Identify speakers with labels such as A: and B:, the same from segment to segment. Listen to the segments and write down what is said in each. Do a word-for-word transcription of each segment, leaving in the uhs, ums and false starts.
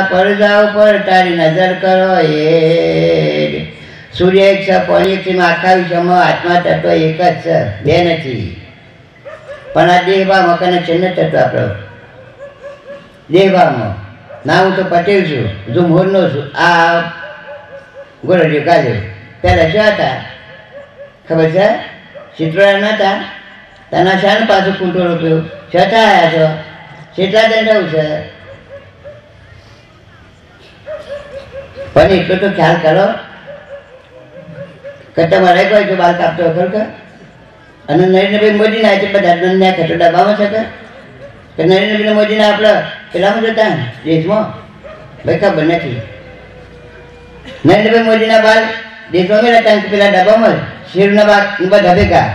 A: પડદા ઉપર તારી નજર કરો એ સૂર્ય એક છે, પાણી એક છે, આખા વિશ્વમાં આત્મા તત્વ એક જ છે, બે નથી. પણ આ દેહભાવમાં કનેક્શન નથી થતું આપણો. દેહભાવમાં ના હું તો પટેલ છું, જો મોરનો છું. આ ગોરડીઓ કાઢ્યો પહેલાં શું હતા ખબર છે? શીતળા નહોતા તેના શાને પાછું કૂંટો રોપ્યો છતાં આવ્યા છો. કેટલા દંડ છે પણ એટલો તો ખ્યાલ કરો કે તમારે કોઈ જો બાલ કાપતો ખરું કે? અને નરેન્દ્રભાઈ મોદીના આજે બધા દંડના ખટો ડબ્બામાં છે કે નરેન્દ્રભાઈ મોદીના આપણે પેલામાં જતા દેશમાં? ભાઈ ખબર નથી. નરેન્દ્રભાઈ મોદીના બાલ દેશમાં મેળવતા પેલા ડબ્બામાં શેરના બાગ બધા ભેગા.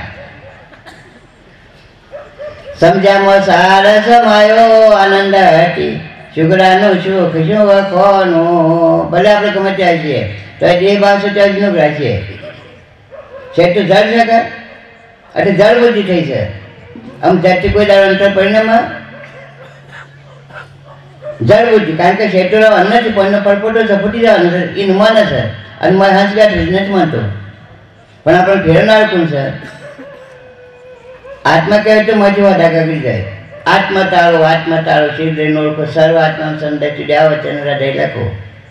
A: સમજામાં સાર સમાયો આનંદ હતી શુક્રાનું સુખ શું વખોનું. ભલે આપણે ગમે ત્યાં છીએ તો એ ભાવ સચાવીનું રાખીએ છે તો જળ છે કે એટલે જળ બધી થઈ છે. આમ જળથી કોઈ દાડો અંતર પરિણામ જળ બુદ્ધિ, કારણ કે શેઠો અન્ન નથી પણ પરપોટો છે ફૂટી જવાનું છે એનું માને છે અને મારે હાંસ ગાંઠ નથી માનતો. પણ આપણે ફેરવનાર કોણ છે? આત્મા કહેવાય તો મજી વાદા કરી જાય. આત્મા તાળો આત્મા તાળો શિવ લઈને ઓળખો સર્વ આત્મા સંદર્ભ ડ્યા વચન હૃદય લખો.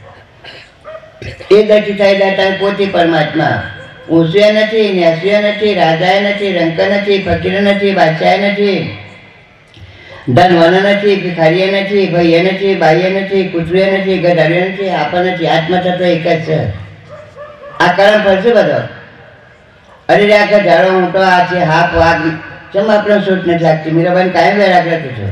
A: એ દર્શી થાય દાતા પોતે પરમાત્મા. ઊંચે નથી, ન્યાસ્ય નથી, રાજાએ નથી, રંક નથી, ફકીર નથી, બાદશાહ નથી, ધનવન નથી, ભિખારીએ નથી, ભાઈએ નથી, બાઈએ નથી, કૂતરીએ નથી, ગધાડીએ નથી, આપણ નથી. આત્મા તત્વ એક જ છે. આ કર્મ ફરશે બધો. અરે આખા ઝાડો ઊંટો આ છે હાફ વાઘ ચમ આપણે સૂટ નથી લાગતી. મીરાબાઈ કાયમ વેરાક રાખું છું.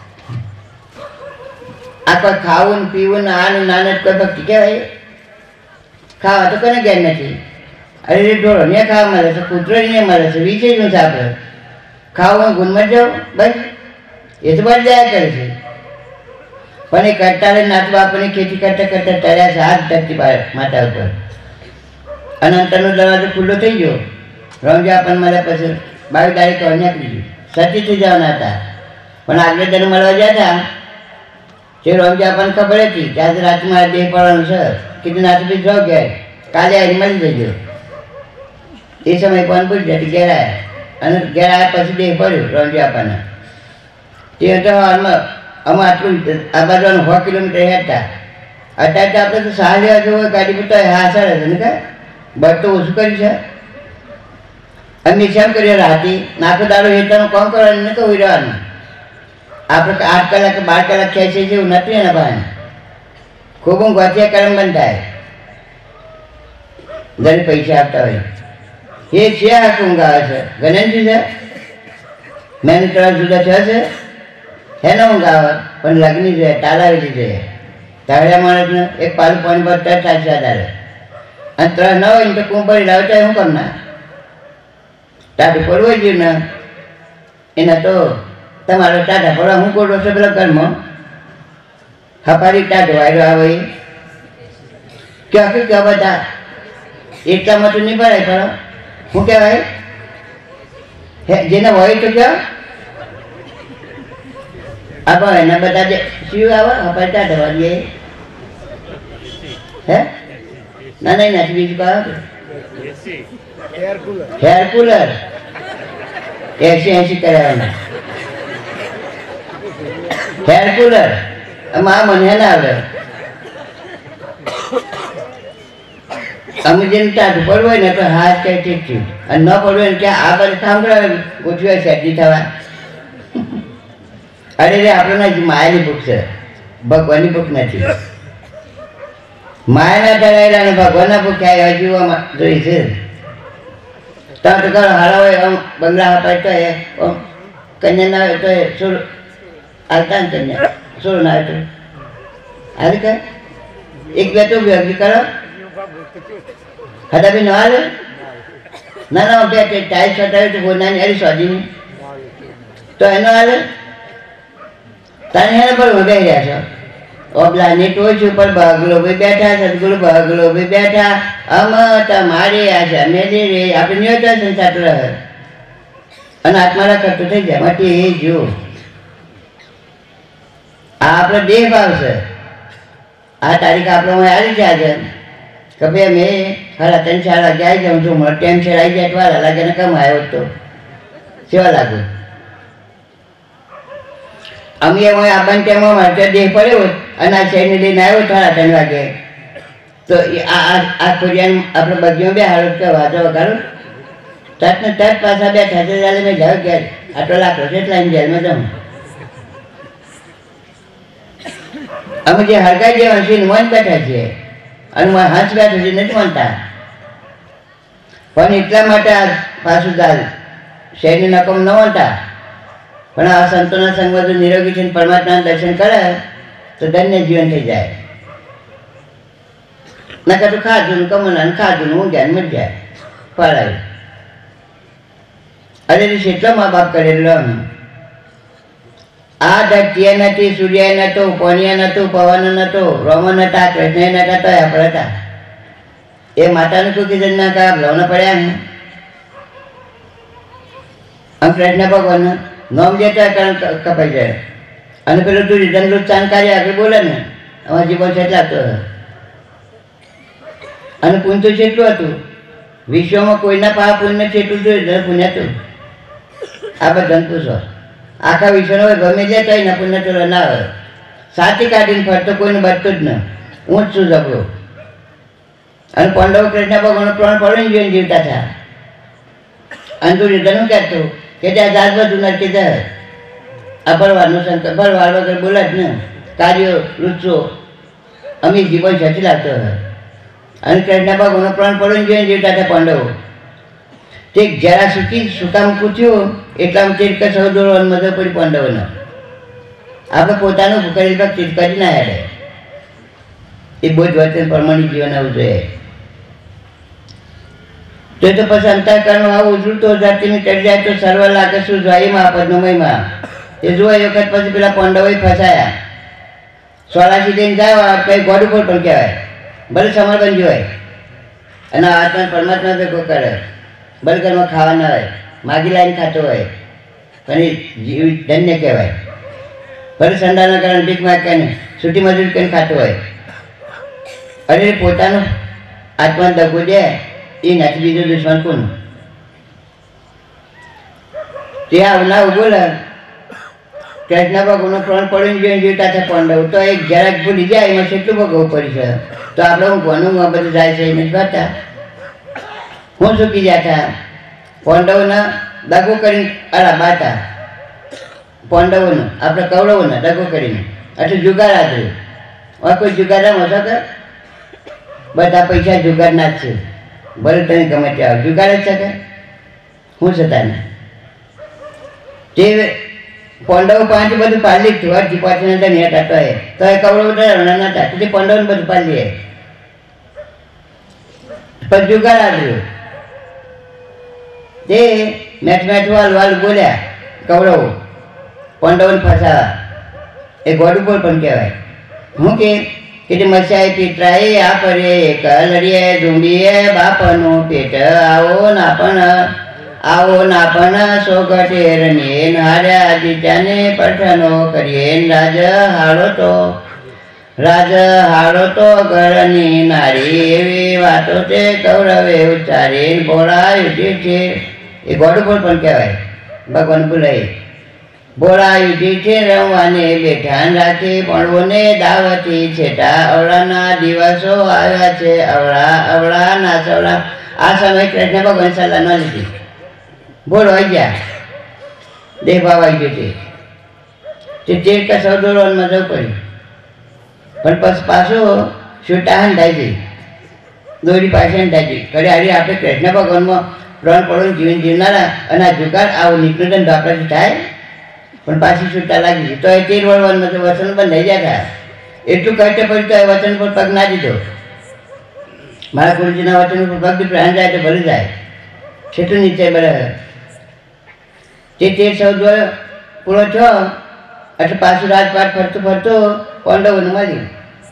A: આ કોઈ ખાવું ને પીવું ને આ ને નાને કોઈ ભક્તિ કહેવાય? ખાવા તો કોને જ્ઞાન નથી. અરે ઢોળો ને ખાવા મળે છે, કૂતરો ને મળે છે, વીચે જ છે આપણે. ખાવું ગુણમાં જાઓ બસ એ તો બળી જાય કરે છે. પણ એ કરતા રહે નાથ બાપની ખેતી કરતા કરતા તર્યા છે હાથ ધરતી માતા ઉપર. અને અંતરનો દરવાજો ખુલ્લો થઈ ગયો. રમજા આપણને મળ્યા પછી બાવીસ તારીખ નીકળી ગયું. સતી થઈ જવાના હતા પણ આગલે દિન મળવા ગયા હતા તે રમજા આપણને ખબર હતી કે આજે રાતે મારે દેહ પડવાનું છે. કીધું નાથી બી જાઓ ઘેર, કાલે આવીને મળી જજો. એ સમય પણ પૂછ્યા ઘેર આવ્યા અને ઘેર આવ્યા પછી દેહ પડ્યો રમજા આપણને. તે તો હાલમાં અમે આટલું આ બાજુ સો કિલોમીટર હેઠતા. અત્યારે તો આપણે તો સાહ લેવા જવું હોય ગાડી પર તો હા સર છે ને કે બસ તો ઓછું કર્યું છે. અમે શેમ કરીએ રાતે નાખો દાડો હેઠળનું કામ કરવાનું ને કહું રહેવાનું. આપણે આઠ કલાક બાર કલાક ખેંચીએ જેવું નથી એના ભાઈ. ખૂબ ઊંઘ વાંચ્યા કર્મ બંધ થાય ઘરે પૈસા આપતા હોય. એ છે આખું ઊંઘ આવે છે ગણનથી છે મેં ત્રણ જુદા થયા છે હેનો ઊંઘ આવે પણ લગ્ની જોઈએ ટાલાવેલી જોઈએ. ધાવડ્યા માણસને એક પાલું પાણી પર તર થાય છે આધારે અને ત્રણ ન હોય ને તો કુંભરી લાવતા શું કમ ના ટાઢું પડવું જોઈએ ને એના તો તમારો ટાઢા પડવા હું કોડો છે પેલા ઘરમાં હપારી ટાઢો વાયરો આવે ક્યાં ક્યાં બધા એટલામાં તો નહીં પડાય પણ શું કહેવાય જેને હોય તો ક્યાં આપણે એના બધા જે શિવ આવે હપારી ટાઢો વાળીએ હે ના નહીં નથી બીજું કહો હેર કુલર એસી એસી કરાવવાના હેર કુલર આમાં મને ના આવે. અમે જેને ટાઢું પડવું હોય ને તો હાથ કઈ ઠીક થયું અને ન પડવું હોય ને ક્યાં આ બાજુ સાંભળાવે ગોઠવી હોય શેઠી થવા. અરે રે આપણે માયાની ભૂખ છે ભગવાનની ભૂખ નથી. માયાના ધરાયેલા અને ભગવાનના ભૂખ્યા જીવવામાં જોઈ છે. તમે તો કરો હારા હોય આમ બંગલા અપાય તો એ કન્યા ના હોય તો એ સુર આવતા ને કન્યા સુર ના હોય તો હાલ કે એક બે તો વ્યક્તિ કરો હતા બી ન હાલે ના ના બે ટાઈટ સટાવી તો નાની હારી સ્વાધીની તો એનો હાલે તારે એને પર વગાઈ રહ્યા છો. ઓબલાની ટોચ ઉપર બગલો ભાઈ બેઠા સદગુરુ બગલો ભાઈ બેઠા અમ તમારી આશા મેલી રે આપણે નિયોજન સંસાર રહે અને આત્મારા કરતો થઈ જાય માટે એ જો આ આપણે દેહ ભાવ છે આ તારીખ આપણે આવી છે આજે કે ભાઈ મેં સાડા ત્રણ ચાર વાગે આવી જાઉં છું મારો ટાઈમ છે આવી જાય વાર લાગે ને કમ આવ્યો તો સેવા લાગુ અમે હું આવવાના ટાઈમમાં મારે દેહ પડ્યો અને આ શહેરને લઈને આવ્યો સાડા ત્રણ વાગે તો આ આ ખોડિયાને આપણે બગીમાં બે હાલત કે વાંચો વગાડું તટ ને તટ પાછા બે થશે ચાલે મેં જાવ ઘેર આટલો લાખો છે એટલા જેલમાં જાઉં અમે જે હરગાઈ જે હસીને મન બેઠા છીએ અને હંસ બેઠા છે નથી માનતા પણ એટલા માટે આ પાછું દાલ શહેરની નકમ ન માનતા પણ આ સંતોના સંગમાં જો નિરોગી છે પરમાત્માના દર્શન કરે તો ધન્ય જીવન થઈ જાય નકર તો ખાધું ને કમોના ખાધું ને ઊંઘ્યા ને મજા પડાયું અરે એટલો મા બાપ કરેલો અમે આ ધરતીએ નથી સૂર્ય નહોતું પાણીએ નહોતું પવન નહોતું રોમન નહોતા કૃષ્ણ નહોતા તો આપણે હતા એ માતાનું શું કીધું ના કા લવના પડ્યા ને આમ કૃષ્ણ ભગવાન નોમ દેતા કારણ કપાઈ જાય અને પેલું તું રીધન જાણકારી આગળ બોલે ને અમારા જીવન કેટલા તો અને પુણ્ય તો કેટલું હતું વિશ્વમાં કોઈના પા પુણ્ય કેટલું જોયું પુણ્ય હતું આ બધાને પૂછો આખા વિશ્વનો હોય ગમે જાય તો એના પુણ્ય તો ના હોય સાથી કાઢીને ફરતો કોઈને બચતું જ ન હું જ છું જબરો અને પાંડવ કૃષ્ણ ભગવાનનો પ્રાણ પડે જોઈને જીવતા હતા અને તું રીધનું કહેતું કે ત્યાં જાત બધું નરકી જાય આ ભરવાનું શંકર ભરવાર વગર બોલા જ ને કાર્યો રૂચો અમે જીવન સાચી લાગતો હોય અને કૃષ્ણ ભગવાનનો પ્રાણ પડે જોઈને જીવતા હતા પાંડવો તે જરા સુખી સુકામ પૂછ્યું એટલામાં ચીરક સૌદોરો મદદ પડી પાંડવોને આપણે પોતાનું ભૂખેલી પર ચીર કરી ના હેડે એ બહુ જ વચન પ્રમાણિક જીવન આવવું જોઈએ તો તો પછી અંતઃકરણ આવું ઉજળતો જાતિની ચડી જાય તો સર્વ લાગે શું જોઈમાં આપદનો મહિમા એ જોવા એ વખત પછી પેલા પાંડવોએ ફસાયા સોળાસી દિન જાય કંઈ ગોડ ઉપર પણ કહેવાય ભલે સમર્પણ જોવાય અને આત્મા પરમાત્મા ભેગો કરે બર્ગરમાં ખાવા ના હોય માગી લાઈને ખાતો હોય પણ એ જીવ ધન્ય કહેવાય ભલે સંડાના કારણે ભીખ માગીને છૂટી મજૂરી કરીને ખાતો હોય અરે પોતાનું આત્મા દગો દે એ નથી બીજો દુશ્મન કોણ તે આવનાર બોલે કૃષ્ણ ભગવાનનો પ્રાણ પડીને જોઈને જીવતા છે પાંડવ તો એક જરાક ભૂલી જાય એમાં કેટલું ભોગવવું પડી છે તો આપણે હું કોનું બધું જાય છે એને કરતા હું ચૂકી જતા પાંડવોના દગો કરીને અરા બાતા પાંડવોને આપણે કૌરવોને દગો કરીને એટલે જુગાર આપ્યું હવે કોઈ જુગારમાં હતો કે બધા પૈસા જુગારના જ છે ભલે તમે ગમે ત્યાં જુગાર જ છે કે હું છતાં ને તે પાંડવો પાંચ બધું પાલી જ અડધી પાછી અંદર નહીં હતા તો એ તો એ કૌરવ રણા નતા તે પાંડવોને બધું પાલી પછી જુગાર આવ્યું તે મેચ મેચ વાલ વાલ બોલ્યા કૌરવો પાંડવોને ફસાવા એ ગોડ ઉપર પણ કહેવાય હું કે કે મસાઈ પિતરાએ આ પરે કલરીએ ઝુંબીએ બાપનું પેટ આવો ના પણ આવો ના પણ સોગટેર ને નાર્યા દીજાને પઠનો કરીએ રાજ હાડો તો રાજ હાડો તો ઘરની નારી એવી વાતો તે કૌરવે ઉચ્ચારી ભોળા યુધી છે એ ગોડ ઉપર પણ કહેવાય ભગવાન બોલાય ભોળા યુધી છે રમવાને બેઠા રાખી પડવોને દાવતી છેટા અવળાના દિવસો આવ્યા છે અવળા અવળા નાસવડા આ સમયે કૃષ્ણ ભગવાન સલાહ ન લીધી બોલ આવી ગયા દેહ ભાવ આવી ગયો તે ચેક સૌદોરનમાં જવું પડ્યું પણ પછી પાછું છૂટા હંધાઈ ગઈ દોરી પાસે હંધાઈ ગઈ ઘરે આવી આપણે કૃષ્ણ ભગવાનમાં પ્રાણ પડવું જીવન જીવનારા અને આ જુગાર આવું નીકળ્યું ને આપણાથી થાય પણ પાછી છૂટા લાગી ગઈ તો એ તેર વળવાનું વચન બંધ થઈ ગયા એટલું કષ્ટ પડ્યું તો એ વચન પર પગ ના દીધો મારા ગુરુજીના વચન ઉપર પગ પ્રાણ જાય તો ભલે જાય છેટલું નીચે બરાબર તે તેર ચૌદ પૂરો થયો એટલે પાછું રાજપાટ ફરતું ફરતું પાંડવોને મળ્યું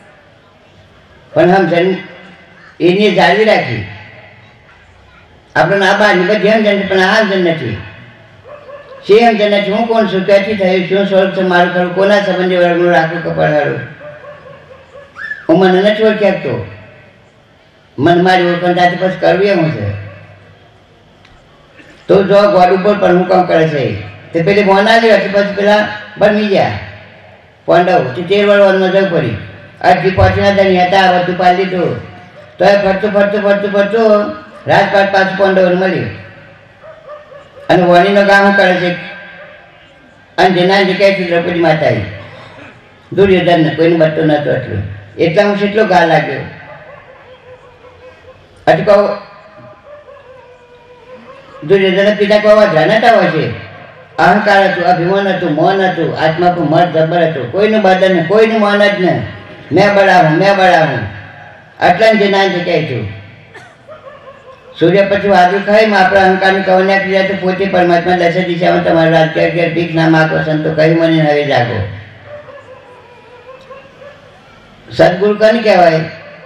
A: પણ આમ જન એને જાળવી રાખી આપણને આ બહારની બધી સમજણ પણ આ સમજણ નથી સે સમજણ નથી હું કોણ છું ક્યાંથી થયું શું સ્વરૂપ છે મારું ખરું કોના સંબંધી વર્ગનું રાખવું કપડ હારું હું મને નથી ઓળખી શકતો, મને મારી ઓળખાણ સાથે પછી કરવી એમ છે. તો જો ગોડ ઉપર પણ હું કામ કરે છે તે પેલી મોનાલી હતી, પછી પેલા બની ગયા પાંડવ તેર વળવાનું જવું પડી. અડધી પહોંચીના ત્યાં હતા, બધું પાડી દીધું. તો એ ફરતું ફરતું ફરતું ફરતું રાજપાટ પાછું પાંડવોને મળ્યું. અને વણીનો ગામ શું કરે છે, અને જેના જગ્યાએ દ્રૌપદી માતા આવી. દુર્યોધનને કોઈને બચતો નહોતો એટલું, એટલા હું કેટલો ગા લાગ્યો. અટકો દુર્યોધન પિતા કહો ધ્યાનતા હોય છે, અહંકાર હતું, અભિમાન હતું, મૌન હતું, આત્મા પર મત જબર હતું, કોઈનું બદન નહીં, કોઈનું મૌન જ નહીં. મેં બળાવું મેં બળાવું આટલા જે ના જગ્યાએ છું. સૂર્ય પછી વાદળ ખાઈ આપણા અહંકારની કવન્યા ક્રિયા તો પોતે પરમાત્મા દસ દિશામાં તમારું રાજ્ય ઘેર ભીખ ના માગો સંતો કહી મને હવે જાગો. સદગુરુ કોને કહેવાય?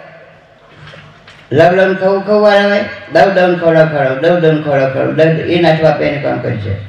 A: લવ લવન ખવું ખવું વાળા હોય, દવ દવન ખવડાવ ખવડાવ દવ દવન ખવડાવ ખવડાવ દવ એ નાચવા આપે એને કામ કરી છે.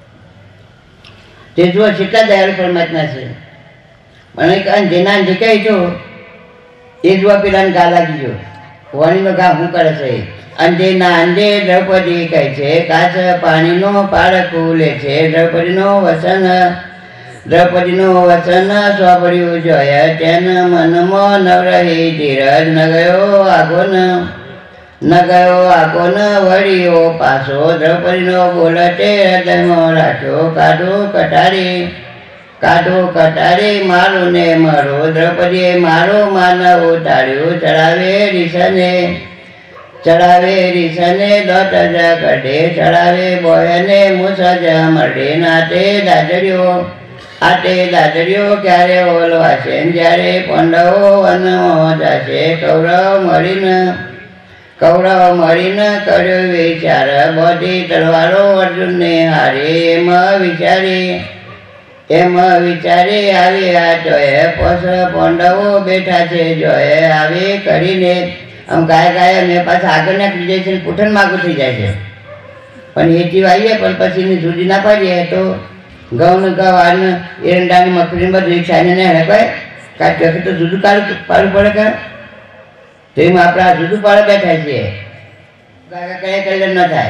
A: તે જુઓ કેટલા દયાળુ પરમાત્મા છે. મને જેના જે કહે છો એ જોવા પેલાને ગા લાગી ગયો, વાણીનો ગા શું કરે છે. અંજે ના અંજે દ્રૌપદી કહે છે, કાચ પાણીનો પાળ ખુલે છે. દ્રૌપદીનો વસન દ્રૌપદીનું વચન સ્વાભળ્યું જોયા, તેન મનમાં નવરહી ધીરજ. ન ગયો આગો ન ન ગયો આગો ન વળ્યો પાછો. દ્રૌપદીનો બોલતે હૃદયમાં રાખ્યો, કાઢું કટારી કાઢું કટારી મારું ને મારું. દ્રૌપદીએ મારું માનવ ઉતાર્યું, ચડાવે રીસને ચડાવે રીસને દોત જ કઢે. ચડાવે બોયને મુસજ મળે. નાતે દાદર્યો આટે દાદરીઓ ક્યારે ઓલવાશે, જ્યારે પાંડવો વનમાં જશે. કૌરવ મળીને કૌરવ મળીને કર્યો વિચાર, બધી તલવારો અર્જુનને હારી. એમાં વિચારી એમાં વિચારી આવી આ જોએ, પસ પાંડવો બેઠા છે જોએ. આવી કરીને આમ ગાય ગાય મેં પાછા આગળ નાખી જાય છે, પૂઠન માગું થઈ જાય છે. પણ એથી આવીએ પણ પછીની સુધી ના પાડીએ તો ઘઉં ગવાન એરંડાની મગફળી બધું રિક્ષાને ને હડકાય કાઢી તો જુદું કાઢું પાડવું પડે કે. તો એમાં આપણે આ જુદું પાડે બેઠા છીએ, કાકા કયા કલ્યાણ ન થાય.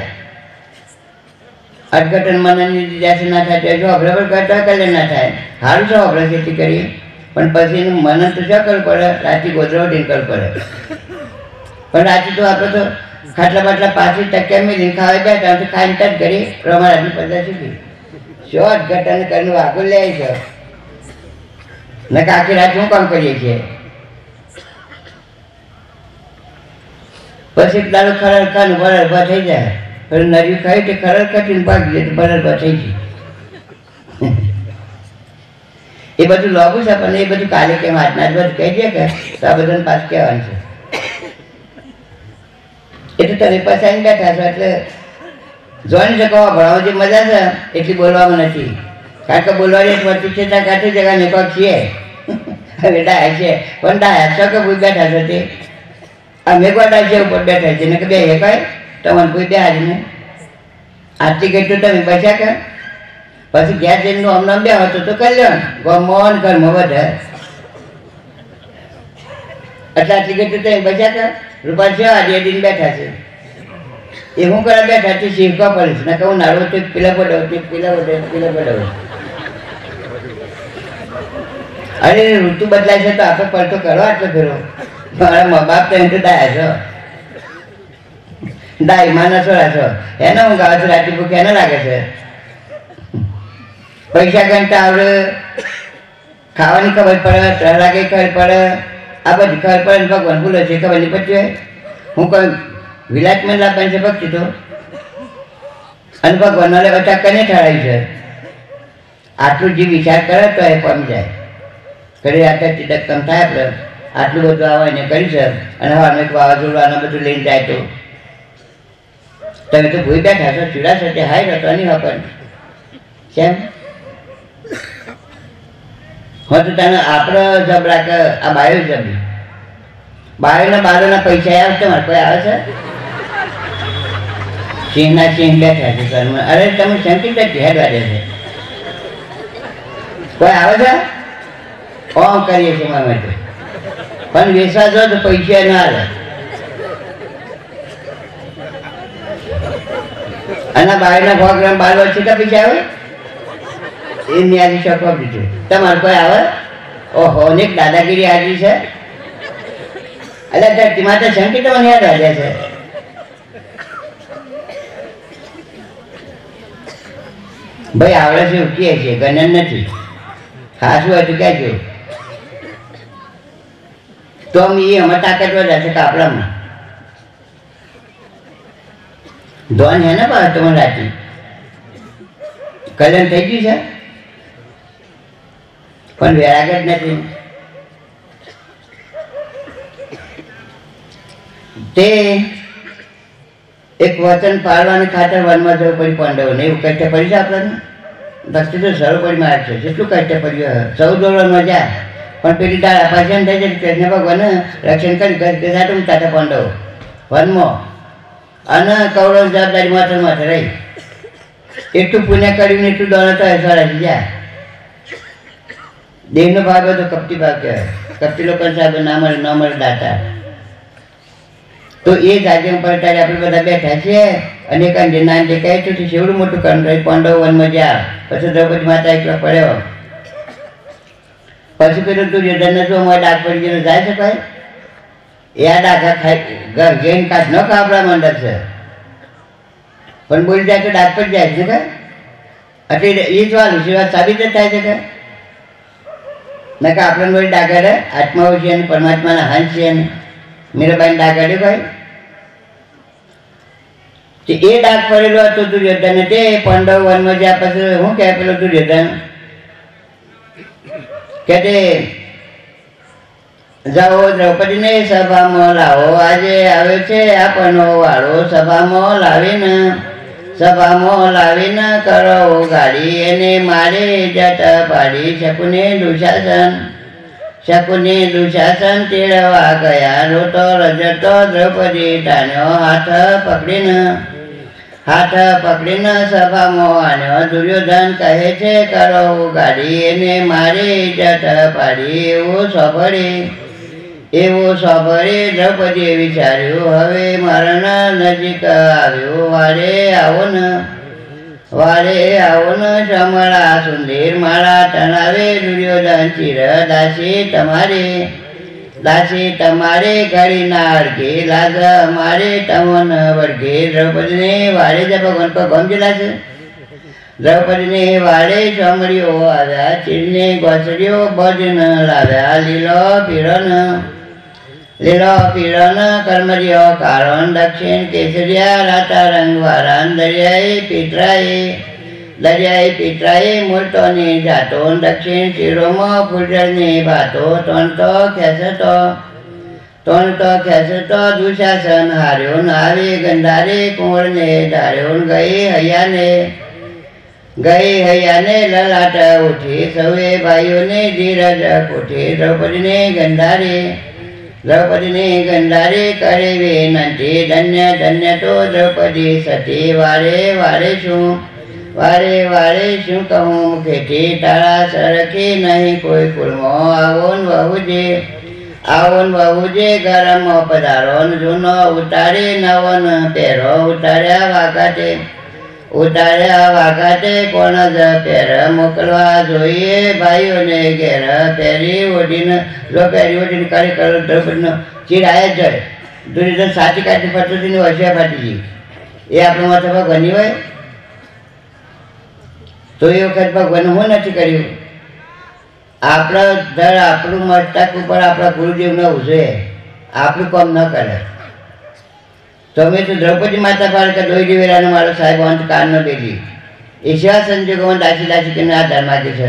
A: અટઘટન મનની દીદાસી ના થાય તો જો બરાબર કરતા કલ્યાણ ના થાય. સારું છો આપણે ખેતી કરીએ પણ પછી એનું મનન તો શું કરવું પડે, રાતી ગોદરાવટીને કરવું પડે. પણ રાતે તો આપણે તો ખાટલા બાટલા પાછી ટક્યા મેળીને ખાવા બેઠા તો ખાઈને ટચ કરી પ્રમાણ પચાસ શીખી શોર્ટ ઘટન કરીને વાઘો લે છે ને આખી રાત શું કામ કરીએ છીએ. પછી દાડો ખરડ ખાનું બરાબર થઈ જાય, પછી નર્યું ખાઈ તે ખરડ કટીને ભાગી જાય તો બરાબર થઈ જાય. એ બધું લોગું છે પણ એ બધું કાલે કેમ આજના જ બધું કહી દે કે તો આ બધાને પાછું કહેવાનું છે. એટલે તમે પાસે આવીને બેઠા છો એટલે જોઈને શકો ભણવા જે મજા છે એટલી બોલવામાં નથી. કારણ કે બોલવાની વર્તી છે ત્યાં કાંઠી જગા મેકોક છીએ હવે ડાયા છે પણ ડાયા છો કે કોઈ બેઠા છો તે આ મેકવા ડાય છે ઉપર બેઠા છે ને કે બે એ કઈ તમારે કોઈ બે હારીને આટલી ગઈ તો તમે બચ્યા કે પછી ગેસ જઈને હમણાં બે હતો તો કલ્યાણ ગમન ઘરમાં વધે એટલે આટલી ગઈ તો તમે બચ્યા કે રૂપિયા છે આજે દિન બેઠા છે. એ હું કરવા બેઠા છે શીખવા પડે છે ને કહું નાડો તો પેલા પડો પેલા પડે પેલા પડો. અરે ઋતુ બદલાય છે તો આપણે પડતો કરવા આટલો ફેરો. મારા મા બાપ તો એમ તો ડાયા છો ડાય માના છોરા છો એને હું ગાવા છું રાતી ભૂખ એને લાગે છે. પૈસા ગણતા આવડે, ખાવાની ખબર પડે, ત્રણ લાગે ખબર પડે, આ બધી ખબર પડે ને ભગવાન ભૂલો છે ખબર નહીં પડતી હોય. હું કોઈ વિલાસમાં લાવવાની છે ભક્તિ તો અને ભગવાન બધા કને ઠરાવી છે. આટલું જે વિચાર કરે તો એ પામી જાય. કરી આટલા ચિદકમ થાય આપણે આટલું બધું આવે ને કરી છે અને હવે એક વાવાઝોડું આને બધું લઈને જાય તો તમે તો ભૂઈ બેઠા છો ચૂડા છો તે હાઈ રહેતો નહીં વાપર કેમ હા તો તને આપણે જબડા કે આ બાયો જબડી બાયોના બારોના પૈસા આવે તમારે કોઈ આવે છે? સિંહના સિંહ બેઠા છે ઘરમાં. અરે તમે સંકિત હેડવા દે છે કોઈ આવે છે? ઓમ કરીએ છીએ મારા માટે પણ વેસવા જો તો પૈસા ના હાલે. અને બારના પ્રોગ્રામ બાર વર્ષ કેટલા પૈસા આવે એ ન્યાજી શકવા દીધું. તમારે કોઈ આવે? ઓહો, અનેક દાદાગીરી હાજરી છે. એટલે ધરતી માતા સંકેત મને યાદ હાજર છે. ભાઈ આવડે છે ઉઠીએ છીએ, ગણન નથી. ખાસું હતું ક્યાં છે તો એ અમે તાકાત વધારે છે કાપડામાં. ધોન હે ને બસ તમારે રાતી કલ્યાણ થઈ ગયું છે પણ વેરાગ જ નથી. તે એક વચન પાડવાની ખાતર વનમાં જવું પડી પાંડવો ને એવું કષ્ટ પડી છે આપણને. ભક્તિ તો સરળ પડી મારે છે કેટલું કષ્ટ પડ્યું. ચૌદ વનમાં જાય પણ પેલી તાર અપાસન થઈ જાય કૃષ્ણ ભગવાન રક્ષણ કરી કરી તાતા પાંડવો વનમાં અને કૌરવ જવાબદારી માથે માથે રહી. એટલું પુણ્ય કર્યું ને એટલું દોડો તો હસવારાથી જાય. દેહનો ભાગ હતો કપટી ભાગ કહેવાય. કપટી લોકો સાહેબ ના મળે ન મળે દાતા. તો એ જાગે પડતા આપણે બધા બેઠા છીએ અને કંઈ નાન જે કહે છે શેવડું મોટું કર્મ રહી પાંડવ વનમાં જ્યાં પછી દ્રૌપદી માતા એકલો પડ્યો. પછી પેલું દુર્યોધન જો અમારે ડાક પડી ગયેલો જાય છે ભાઈ એ આ ડાકા ખાઈ ગેન કાઢ ન કાપડા મંડળ છે પણ બોલી જાય તો ડાક પડી જાય છે કે એટલે એ જ વાલું છે વાત સાબિત જ થાય છે કે ના કે આપણને બોલી ડાકાડે આત્માઓ છે અને પરમાત્માના હંસ છે અને મીરાબાઈને ડાકાડ્યું ભાઈ. એ ડાક પડેલો હતો દુર્યોધન તે પાંડવ વનમાં જ્યાં પછી શું કહે પેલો દુર્યોધન કે તે જાઓ દ્રૌપદીને સભામાં લાવો આજે આવ્યો છે આપણનો વાળો સભામાં લાવીને સભામાં લાવીને કરો ગાડી એને મારે જટ પાડી શકુને દુશાસન શકુને દુશાસન તેડવા ગયા રોતો રજતો દ્રૌપદી ટાણ્યો હાથ પકડીને હાથ પકડીને સભામાં આન્યો. દુર્યોધન કહે છે કરો ગાડી એને મારી જટ પાડી. એવું સોંભળી એવું સોંભળી દ્રૌપદીએ વિચાર્યું હવે મરણ નજીક આવ્યું. વારે આવો ને વારે આવો ને સમળા સુંદર માળા તણાવે દુર્યોધન ચિર દાસી તમારી દાસી તમારે ઘડી ના અડકે લાગ અમારે તમન વળગે. દ્રૌપદીને વાળે જ ભગવાન પર ગમજેલા છે. દ્રૌપદીને વાળે સમળીઓ આવ્યા ચીરને ગોસડીઓ ભજન લાવ્યા. લીલો પીળન લીલો પીળન કર્મરીઓ કારણ દક્ષિણ કેસરિયા રાતા રંગવાળા દરિયાઈ પીતરાઈ દરિયાઈ પીતરાઈ મૂર્તોની જાતો દક્ષિણ તીરોમાં ફૂલજળની ભાતો ત્રણ તો ખેંચતો ત્રણ તો ખેંચતો દુશાસન હાર્યો આવી ગંધારે કુંવરને ધાર્યો. ગઈ હૈયાને ગઈ હૈયાને લલાટ ઉઠી સૌએ ભાઈઓને ધીરજ ઉઠી. દ્રૌપદીને ગંધારી દ્રૌપદીને ગંધારી કરી વિનંતી ધન્ય ધન્ય તો દ્રૌપદી સતી. વારે વારે શું વારે વારે શું કહું મુખેથી તારા સરખી નહીં કોઈ કુળમો. આવોન વહુજી આવોન વહુજી ગરમ પધારો જૂનો ઉતારી નવન પહેરો. ઉતાર્યા વાઘાટે ઉતાર્યા વાઘાટે કોણ જ પહેર મોકલવા જોઈએ ભાઈઓને ઘેર. પહેરી ઓઢીને જો પહેરી ઓઢીને કરી કરો દ્રૌપદીનો ચીર આયા જ જાય. દુર્યોધન સાચી કાઢી પટોતીની વસ્યા ફાટી એ આપણું માથે ભગવાનની હોય તો એ વખત ભગવાન હું નથી કર્યું. આપણા દર આપણું મસ્તક ઉપર આપણા ગુરુદેવ ન ઉજવે આપણું કામ ન કરે. તમે તો દ્રૌપદી માતા પાડે દોઈ દિવેરાનો મારો સાહેબ અંત કાન ન બેગી એ સેવા સંજોગોમાં દાસી દાસી કરીને આધાર માગે છે.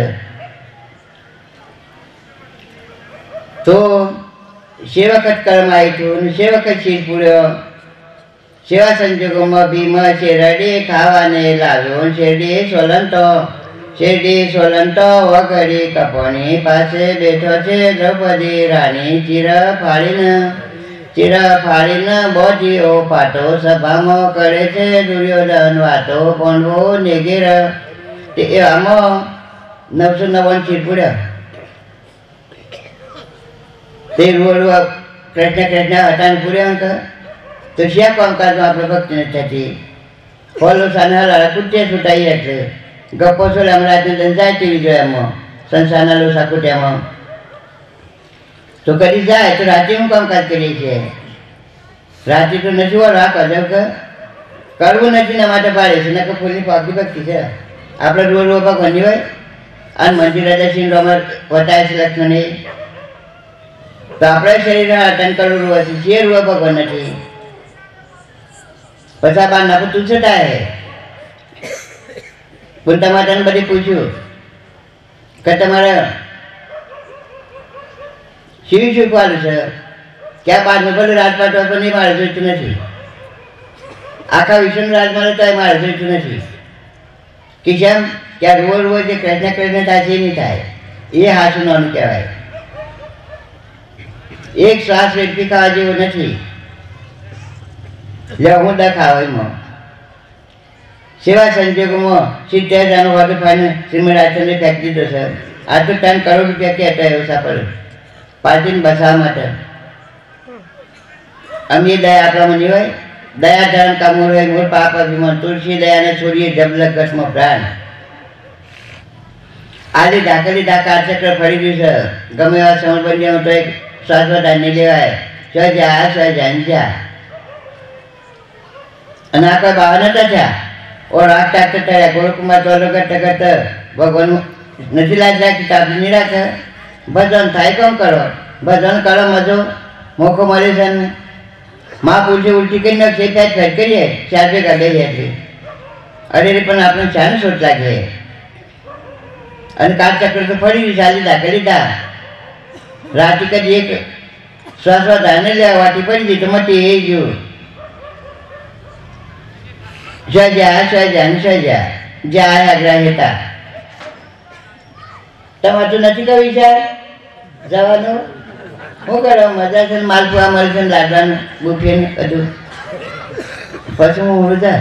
A: તો સે વખત કર્મ આવ્યું અને સે વખત શીર પૂર્યો. સેવા સંજોગોમાં ભીમ શેરડી ખાવાને લાવ્યો. શેરડી સોલંતો શેરડી સોલંતો વગડી કપોની પાસે બેઠો છે દ્રૌપદી રાણી. ચીર ફાડીને ચીર ફાડીને બોધીઓ પાટો સભામાં કરે છે દુર્યોધન વાતો. પાંડવો નેગેર તે આમાં નવસો નવ્વાણું ચીર પૂર્યા તે રોડ કૃષ્ણ કૃષ્ણ હટાને પૂરે અંક તો શ્યા કામકાજમાં આપણે ભક્તિ નથી થતી. ફોલો સાના હલાડા કુટ્ટે છૂટાઈ છે ગપ્પો છો રામરાજને દંજાય તેવી જોઈએ એમાં સંસારના લોસા કુટ્યામાં તો કરી જાય તો રાતે હું કામકાજ કરીએ છીએ. રાતે તો નથી વાળો આ કદમ કે કરવું નથી ને માટે પાડે છે નકર ફૂલની પાકી ભક્તિ છે. આપણે રોડ રોપા ઘણી હોય અને મંદિર રાજાસિંહ રમત વટાય છે લક્ષ્મણ તો આપણે શરીર ત્રણ કરોડ રૂપિયા છે જે રૂપિયા ભગવાન નથી પછી બાર નાખો તું છતાં હે પણ તમારે તને બધી પૂછ્યું કે તમારે શિવ શીખવાડું છે ક્યાં બારનું ભલે રાજપાટ પણ નહીં મારે જોઈતું નથી. આખા વિશ્વનું રાજ મારે તો મારે જોઈતું નથી કે જેમ ક્યાં રોજ રોજ જે કૃષ્ણ કૃષ્ણ થાય છે એ નહીં થાય. એ હાસું નાનું કહેવાય. એક શ્વાસ વેઠી ખાવા જેવો નથી. લે હું દખાવ એમાં સેવા સંજોગોમાં સિત્તેર હજારનો વાગે ફાઈને શ્રીમદ રાજચંદ્રે ફેંકી દીધો છે. આ તો ત્રણ કરોડ રૂપિયા કહેતા એવું સાપડે પાર્ટીને બસાવવા માટે. અમે દયા આપણામાં નહીં હોય. દયા ધર્મ કામુર હોય મૂળ પાપ અભિમાન તુલસી દયાને છોડીએ જબલક ઘટમાં પ્રાણ. આજે ઢાકેલી ઢાકા ચક્ર ફરી ગયું છે. ગમે એવા સમય બની જાય તો એક શાશ્વત નહીં લેવાય. સજા સજા જા અને આ કોઈ બાવા નતા થયા ઓર રાખતા કરતા ગોળકુમાર ચોલો કરતા કરતા ભગવાન નથી લાજ રાખી તાપી નહીં રાખે. ભજન થાય કેમ કરો ભજન કરો મજો મોકો મળે છે ને માં પૂછે ઉલટી કરી નાખશે ફેટ ફેટ કરીએ ચાર ભેગા લઈ જાય. અરે રે પણ આપણે ચાને સોચ લાગે અને કાળ ચક્ર તો ફરી ચાલી દાખે લીધા. રાતે કદી એક શ્વાસ ધાને લેવા વાટી પડી ગઈ તો મટી એ ગયું. સજા સજા સજા જા આગ્રહિતા. તમારે તો નથી કહ્યું વિચાર જવાનું શું કરો મજા છે માલપુઆ મળે છે લાડવાનું બુફે ને બધું પછી હું બધા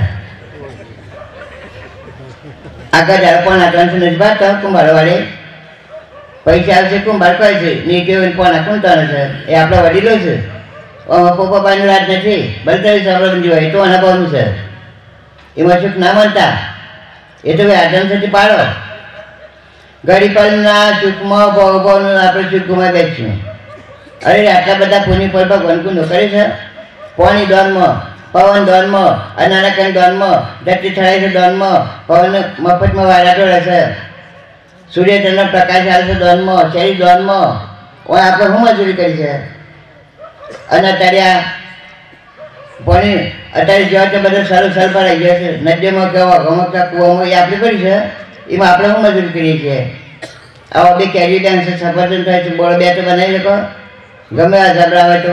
A: આગળ જાવ પોણા ત્રણસો નથી ભાગતા કુંભાર વાળે પૈસા આવશે કુંભાર કહે છે ને કેવું પોણા કોણ તને છે એ આપણા વડીલો છે. પપ્પા બાની રાત નથી બલતાવી સાંભળવા હોય તો અનુભવનું છે એમાં સુખ ના માનતા એ તો ભાઈ આદમ થતી પાડો. ગરીબ પલના સુખમાં ભગવાનનું આપણે સુખ ગુમાવી બેસીશું. અરે આટલા બધા પુની પર ભગવાન કુંડો કરે છે. પાણી દોનમાં પવન દોનમાં અનાનકન દોનમાં ધરતી ઠરાય છે દોનમાં પવન મફતમાં વાળા ઢોળે છે. સૂર્યચંદ્ર પ્રકાશ આવે છે દોનમાં શરીર દોનમાં આપણે શું મજૂરી કરી છે. અને અત્યારે આ પાણી અત્યારે જેવા તે બધા સરળ સરળ ભરાઈ ગયા છે. નદીમાં કેવા ગમકતા કૂવામાં એ આપણે કરી છે એમાં આપણે શું મજૂરી કરીએ છીએ. આવા બે કેરી ડાન્સ સફરજન થાય છે બોળ બે તો બનાવી શકો ગમે આ ઝબરા હોય તો.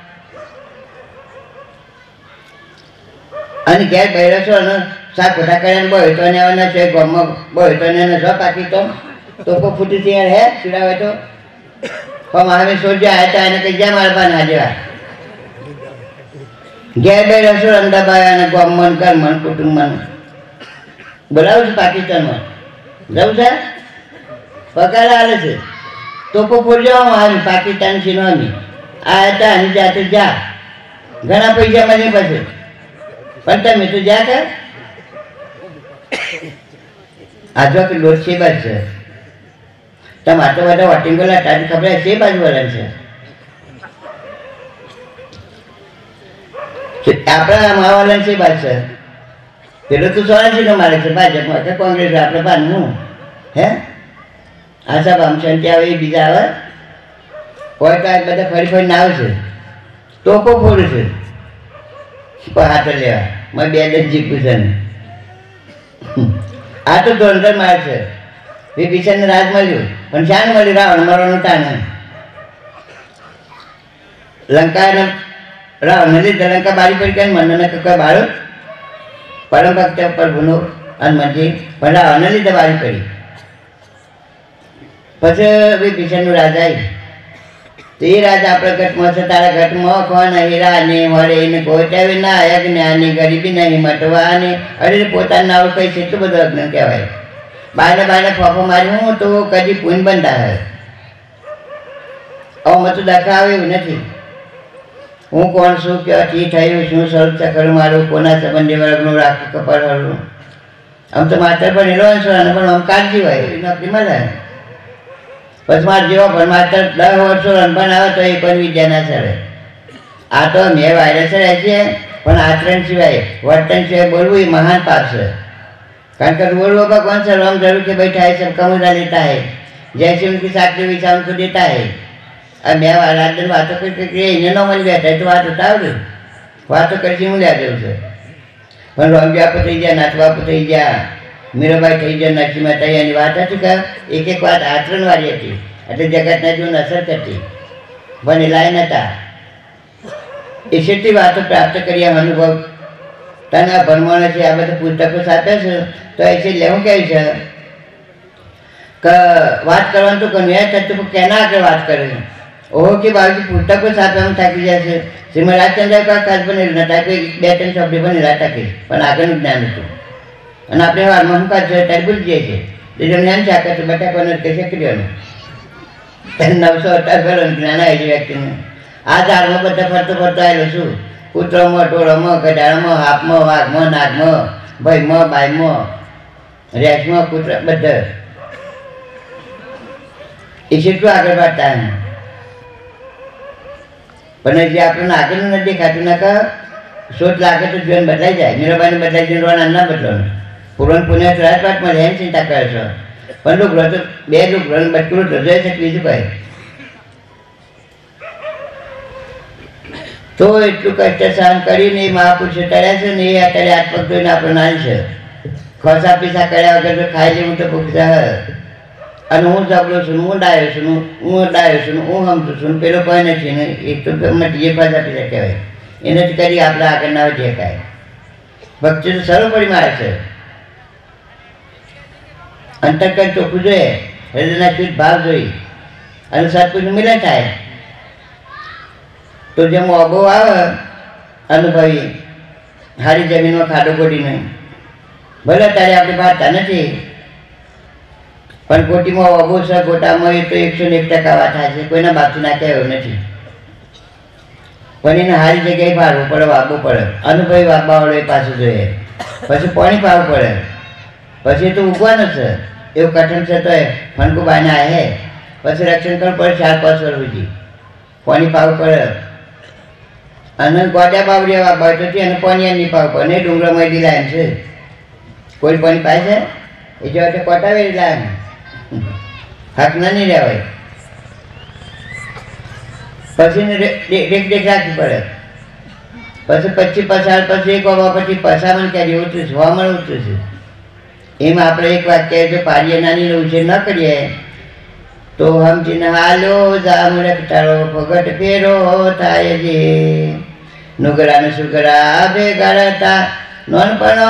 A: અને ઘેર બહેરો છો અને શાક ખોટા કર્યા બોય તો એને આવવાના છે ગમમાં બોય તો એને જો પાકી તો તોપો ફૂટી ત્યાં હે ચીડા હોય તો પણ મારે સોજો આવ્યા હતા એને કઈ જ્યાં મારા પાના જેવા ઘેર બે રસો અંદાભાઈ અને ગમન કર્મન કુટુંબન બોલાવું છું પાકિસ્તાનમાં જવું છે પગાર આવે છે તોપો ફોડજો મારી પાકિસ્તાન સિનોની આ હતા અને જાતે જા ઘણા પૈસા મને પાસે પણ તમે તો જા કર. આ જો કે લોટ છે બાજુ છે તમે આટલો બધા વોટિંગ બોલા તારી ખબર છે બાજુ વલણ છે આપણા માવાલન છે બાદ છે પેલો તો સોરાજી નો મારે છે ભાજપમાં કે કોંગ્રેસ આપણે પાનનું હે આ સાહેબ આમ શાંતિ આવે એ બીજા આવે હોય તો બધા ફરી ફરીને આવે છે ટોપો ફોડે છે પણ હાથો લેવા મેં બે દસ જીપું છે ને આ તો ધોરણધર માર છે વિભીષણને રાજ મળ્યું પણ શાન મળ્યું રાવણ મરવાનું તાને લંકાને રાવણને લીધે લંકા બારી પડી ગયા મનને કઈ બાળો પરમ ભક્ત પ્રભુનો હનુમાનજી પણ રાવણને લીધે બારી પડી. પછી વિભીષણનું રાજ આવી તો એ રાજ આપણે ઘટમાં છે તારા ઘટમાં કોણ હીરા ને મળે એને ગોચાવી ના અજ્ઞાની ગરીબી નહીં મટવાની. અરે પોતાનું નાવ કઈ છે એટલું બધું અજ્ઞાન કહેવાય. બાને બાને ફોફો માર્યું તો કદી પૂન બંધા હે આમાં તો દાખલા આવે એવું નથી. હું કોણ છું, ક્યાંથી થયું, શું સ્વરૂપ ચક્ર મારું, કોના સંબંધી વર્ગનું રાખું કપાળ હળવું. આમ તો માસ્ટર પણ એલો છો અને પણ આમ કાળજી હોય એવી નોકરી મળે. પછી મારે જેવો પણ માસ્ટર દસ વર્ષો રનપણ આવે તો એ પણ વિદ્યા ના ચડે. આ તો મેં વાયરસ રહે છે, પણ આચરણ સિવાય વર્તન સિવાય બોલવું એ મહાન પાપ છે. કારણ કે बोलने का कौन सा रंग जरूर के बैठा है, सब कमरा लेता है, जैसे उनकी साक्षी विषा उनको देता है. अब मैं रात दिन बातों करके इन्हें न मिल बैठा है तो बात बताओ, वातों करके હું લ્યા જવું છે. પણ રંગ આપો થઈ ગયા, નાચવા આપો થઈ ગયા, મીરાબાઈ થઈ ગયા, નરસિંહ મહેતા એની વાત હતી કે એક એક વાત આચરણવાળી હતી, એટલે જગતના જીવન અસર કરતી. ભણેલા નહોતા એ કેટલી વાતો પ્રાપ્ત કરી એમ અનુભવ. તને ભણવાનો છે, આ બધા પુસ્તકો સાથે છે તો એ લેવું કહે છે કે વાત કરવાનું તો કોણ એ થતું કેના આગળ વાત કરે. ઓહો કે બાબુજી પુસ્તકો સાથે એમ થાકી જાય છે. શ્રીમદ રાજચંદ્ર કોઈ ખાસ બનેલું નતા, કોઈ બે ત્રણ શબ્દ બનેલા થાકી, પણ આગળનું જ્ઞાન હતું. અને આપણે હાલમાં શું કાઢ છે ત્યારે ભૂલી જાય છે. બીજું જ્ઞાન છે આખા તો બટાકાનું કે શેકરીઓનું નવસો અઠાર ભરેલું જ્ઞાન આવી છે વ્યક્તિને. આ ઝાડમાં બધા ફરતો ફરતો આવેલો છું. કૂતરોમાં, ટોળોમાં, ગઢાળમાં, હાપમાં, વાઘમાં, નાગમાં, ભાઈમાં, બાઈમાં, રેસમાં, કૂતરા બધા એ કેટલું આગળ પાડતા એમ. પણ જે આપણને આગળનું નથી દેખાતું ના કા શોધ લાગે તો જીવન બદલાઈ જાય. મીરાબાઈને બદલાઈ જીવન ના બદલવાનું. પૂર્ણ પુણ્ય રાજપાટમાં રહે ચિંતા કરે છો, પણ લુગડો તો બે લુગડો બટકું તો જોઈ શકે બીજું કઈ. તો એટલું કષ્ટ સહન કરીને મહાપુરુષો ટળ્યા છે ને એ અત્યારે હાથ પગ ધોઈને આપણને નાની છે. ખોસા પીસા કર્યા વગર તો ખાઈ લેવું તો ભૂખતા. અને હું જબડો છું, હું ડાયો છું, હું ડાયો છું, હું સમજું છું, પેલો કોઈ નથી ને એક તો મટીએ ખોસા પીસા કહેવાય. એ નથી કરી આપણે આગળ ના જે કાંઈ ભક્તિ તો સર્વોપરી મારે છે. અંતરકરણ ચોખ્ખું જોઈએ, હૃદયના શુદ્ધ ભાવ જોઈ અને સત્પુરુષનું મિલન થાય તો જેમ અબો આવે અનુભવી હારી જમીનમાં ખાડો ગોટીને ભલે ત્યારે આપણે પાડતા નથી, પણ ગોટીમાં અબો છે ગોટામાં એ તો એકસો ને એક ટકા વાત થાય છે. કોઈના બાપથી નાખે એવું નથી, પણ એને હારી જગ્યાએ પાડવું પડે, વાપવું પડે. અનુભવી વાપવાવાળો એ પાછું જોઈએ. પછી પાણી પાવું પડે, પછી એ તો ઉગવાનું છે એવું કઠણ છે તો એ ફનકું બાના હે પછી રક્ષણ કરવું પડે. ચાર પાંચ વર્ષ સુધી પાણી પાવું પડે. અને ગોડા બાવડિયા વાપવા તો અને પાણી નહીં પાવું પડે. નહીં ડુંગળમાં દીલા એમ છે કોઈ પાણી પાય છે એ જો કોટાવે દીલા એમ હક ના નહીં રહેવાય. પછી દેખ દેખ રાખવી પડે. પછી પચીસ પસાર પછી એક વાવા પછી પસામણ ક્યારે ઉતરું છે હવામણ ઉતરું છે. એમ આપણે એક વાક્ય જો પાડીએ નાની ઉછેર ન કરીએ તો સમજીને હાલો જામડક તારો ભગટ ફેરો થાય જે. નુગરા ને સુગરા ભેગા રહેતા નોનપણો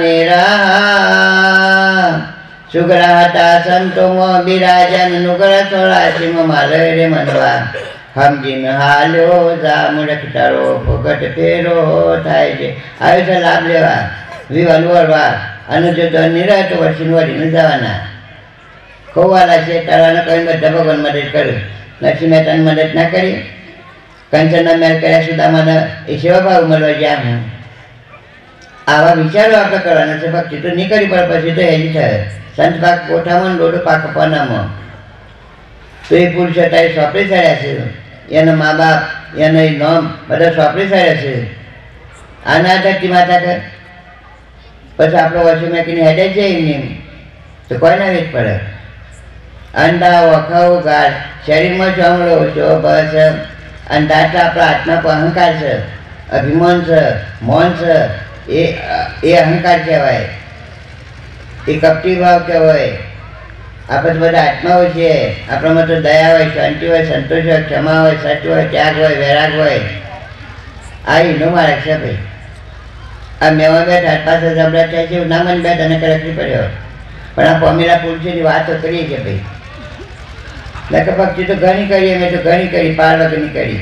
A: નાનેરા. સુગરા હતા સંતોમાં બિરાજન નુગરા ચોરાસીમાં મારે રે મનવા. સમજીને હાલ્યો જામડક તારો ભગટ ફેરો થાય છે. આવ્યો છે લાભ લેવા વિવાન વળવા અને જો ધનની રહે તો વર્ષીને વળીને જવાના. ખોવાલા છે તારાને કઈ બધા ભગવાન મદદ કર્યું. નરસિંહ મહેતાની મદદ ના કરી, કંચનના મેળ કર્યા સુદામાને એ સેવા ભાવ મળવા જ્યાં હું. આવા વિચારો આપણે કરવાના છે. ભક્તિ તો નહીં કરી પડે પછી તો એની થાય. સંત પાક કોઠામાં લોડો પાક પનામાં તો એ પુરુષ અત્યારે સોંપડી ચડ્યા છે. એના મા બાપ એના નામ બધા સોંપડી ચડ્યા છે. આના ધરતી માતા કર પછી આપણો વર્ષો મેકીને હેડે છે એમની તો કોઈ ના વેચ પડે. અંડા વખાવ ગાળ શરીરમાં ચામડો શોભ છે. અને દાંતલા આપણા આત્મા પર અહંકાર છે, અભિમાન છે, મૌન છે. એ એ અહંકાર કહેવાય, એ કપટી ભાવ કહેવાય. આપણે બધા આત્માઓ છીએ. આપણામાં તો દયા હોય, શાંતિ હોય, સંતોષ હોય, ક્ષમા હોય, સત્ય હોય, ત્યાગ હોય, વૈરાગ હોય. આ એનો માર્ગ છે ભાઈ. આ મેવા બેઠા પાસે જબડા થાય છે ના મને બેઠા અને કરકરી પડ્યો. પણ આ પમેલા પુરુષોની વાતો કરીએ છીએ ભાઈ. નકર ભક્તિ તો ઘણી કરી, મેં તો ઘણી કરી, પાર વગરની કરી.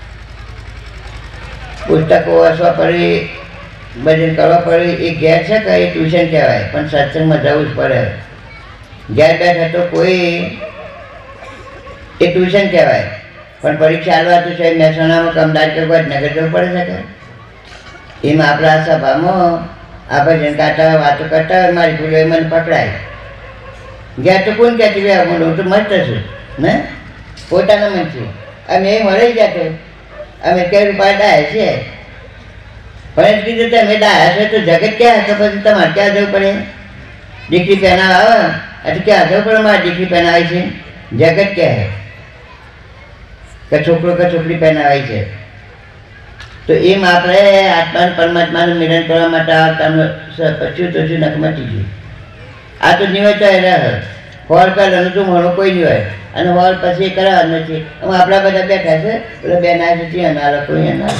A: પુસ્તકો વાંચવા પડી, ભજન કરવા પડે. એ ઘેર છે કે એ ટ્યુશન કહેવાય, પણ સત્સંગમાં જવું જ પડે. ઘેર બેઠા તો કોઈ એ ટ્યુશન કહેવાય. પણ પરીક્ષા આલવા તો સાહેબ મહેસાણામાં કે અમદાવાદ કે વડનગર જવું પડે છે કે એમાં આપણા સભામાં આપણે જેને કાંટા વાતો કરતા હોય મારી ભૂલો એ મને પકડાય ગયા તો કોણ ક્યાંથી વ્યા હું તો મસ્ત છું ને પોતાના મનથી અમે એ મળી જતો અમે કે રૂપિયા ડાયા છે પણ જ કીધું તમે ડાયા છે તો જગત ક્યાં તો પછી તમારે ક્યાં જવું પડે દીકરી પહેનાવ આવે એટલે ક્યાં જવું પડે મારે દીકરી પહેનાવી છે જગત ક્યાં કે છોકરો કે છોકરી પહેનાવાય છે તો એમ આપણે આત્મા પરમાત્માનું મિલન કરવા માટે આવતા પચ્યું તો શું નખ મટી ગયું આ તો નિવચય રહે હોળ કર તો મળો કોઈ નહીં હોય અને હોળ પછી કરાવ નથી હું આપણા બધા બેઠા છે પેલા બેન આવે છે ત્યાં ના કોઈ ના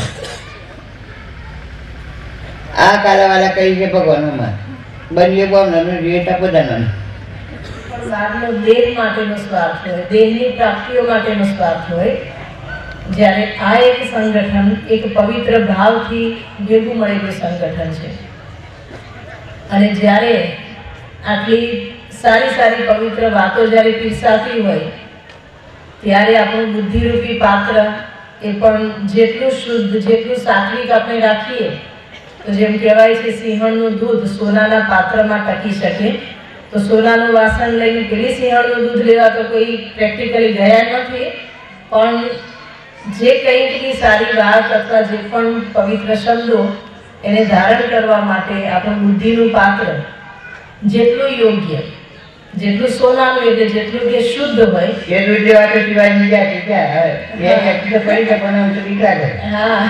A: આ કાલાવાલા કહી છે ભગવાનમાં બનીએ બોમનું રીટા પોતાનું
B: દેહ માટેનો સ્વાર્થ હોય દેહની પ્રાપ્તિઓ માટેનો સ્વાર્થ હોય જ્યારે આ એક સંગઠન એક પવિત્ર ભાવથી ભેગું મળેલું સંગઠન છે અને જ્યારે આટલી સારી સારી પવિત્ર વાતો જ્યારે પીરસાતી હોય ત્યારે આપણું બુદ્ધિરૂપી પાત્ર એ પણ જેટલું શુદ્ધ જેટલું સાત્વિક આપણે રાખીએ તો જેમ કહેવાય છે સિંહણનું દૂધ સોનાના પાત્રમાં ટકી શકે તો સોનાનું વાસણ લઈને પેલી સિંહણનું દૂધ લેવા તો કોઈ પ્રેક્ટિકલી ગયા નથી પણ જે કંઈક બી સારી વાત અથવા જે પણ પવિત્ર શબ્દો એને ધારણ કરવા માટે આપણું બુદ્ધિનું પાત્ર જેટલું યોગ્ય જેટલું સોનાનું એટલે જેટલું કે શુદ્ધ હોય
A: એટલું જેવા તો શિવાજી ગયા ક્યાં
B: હા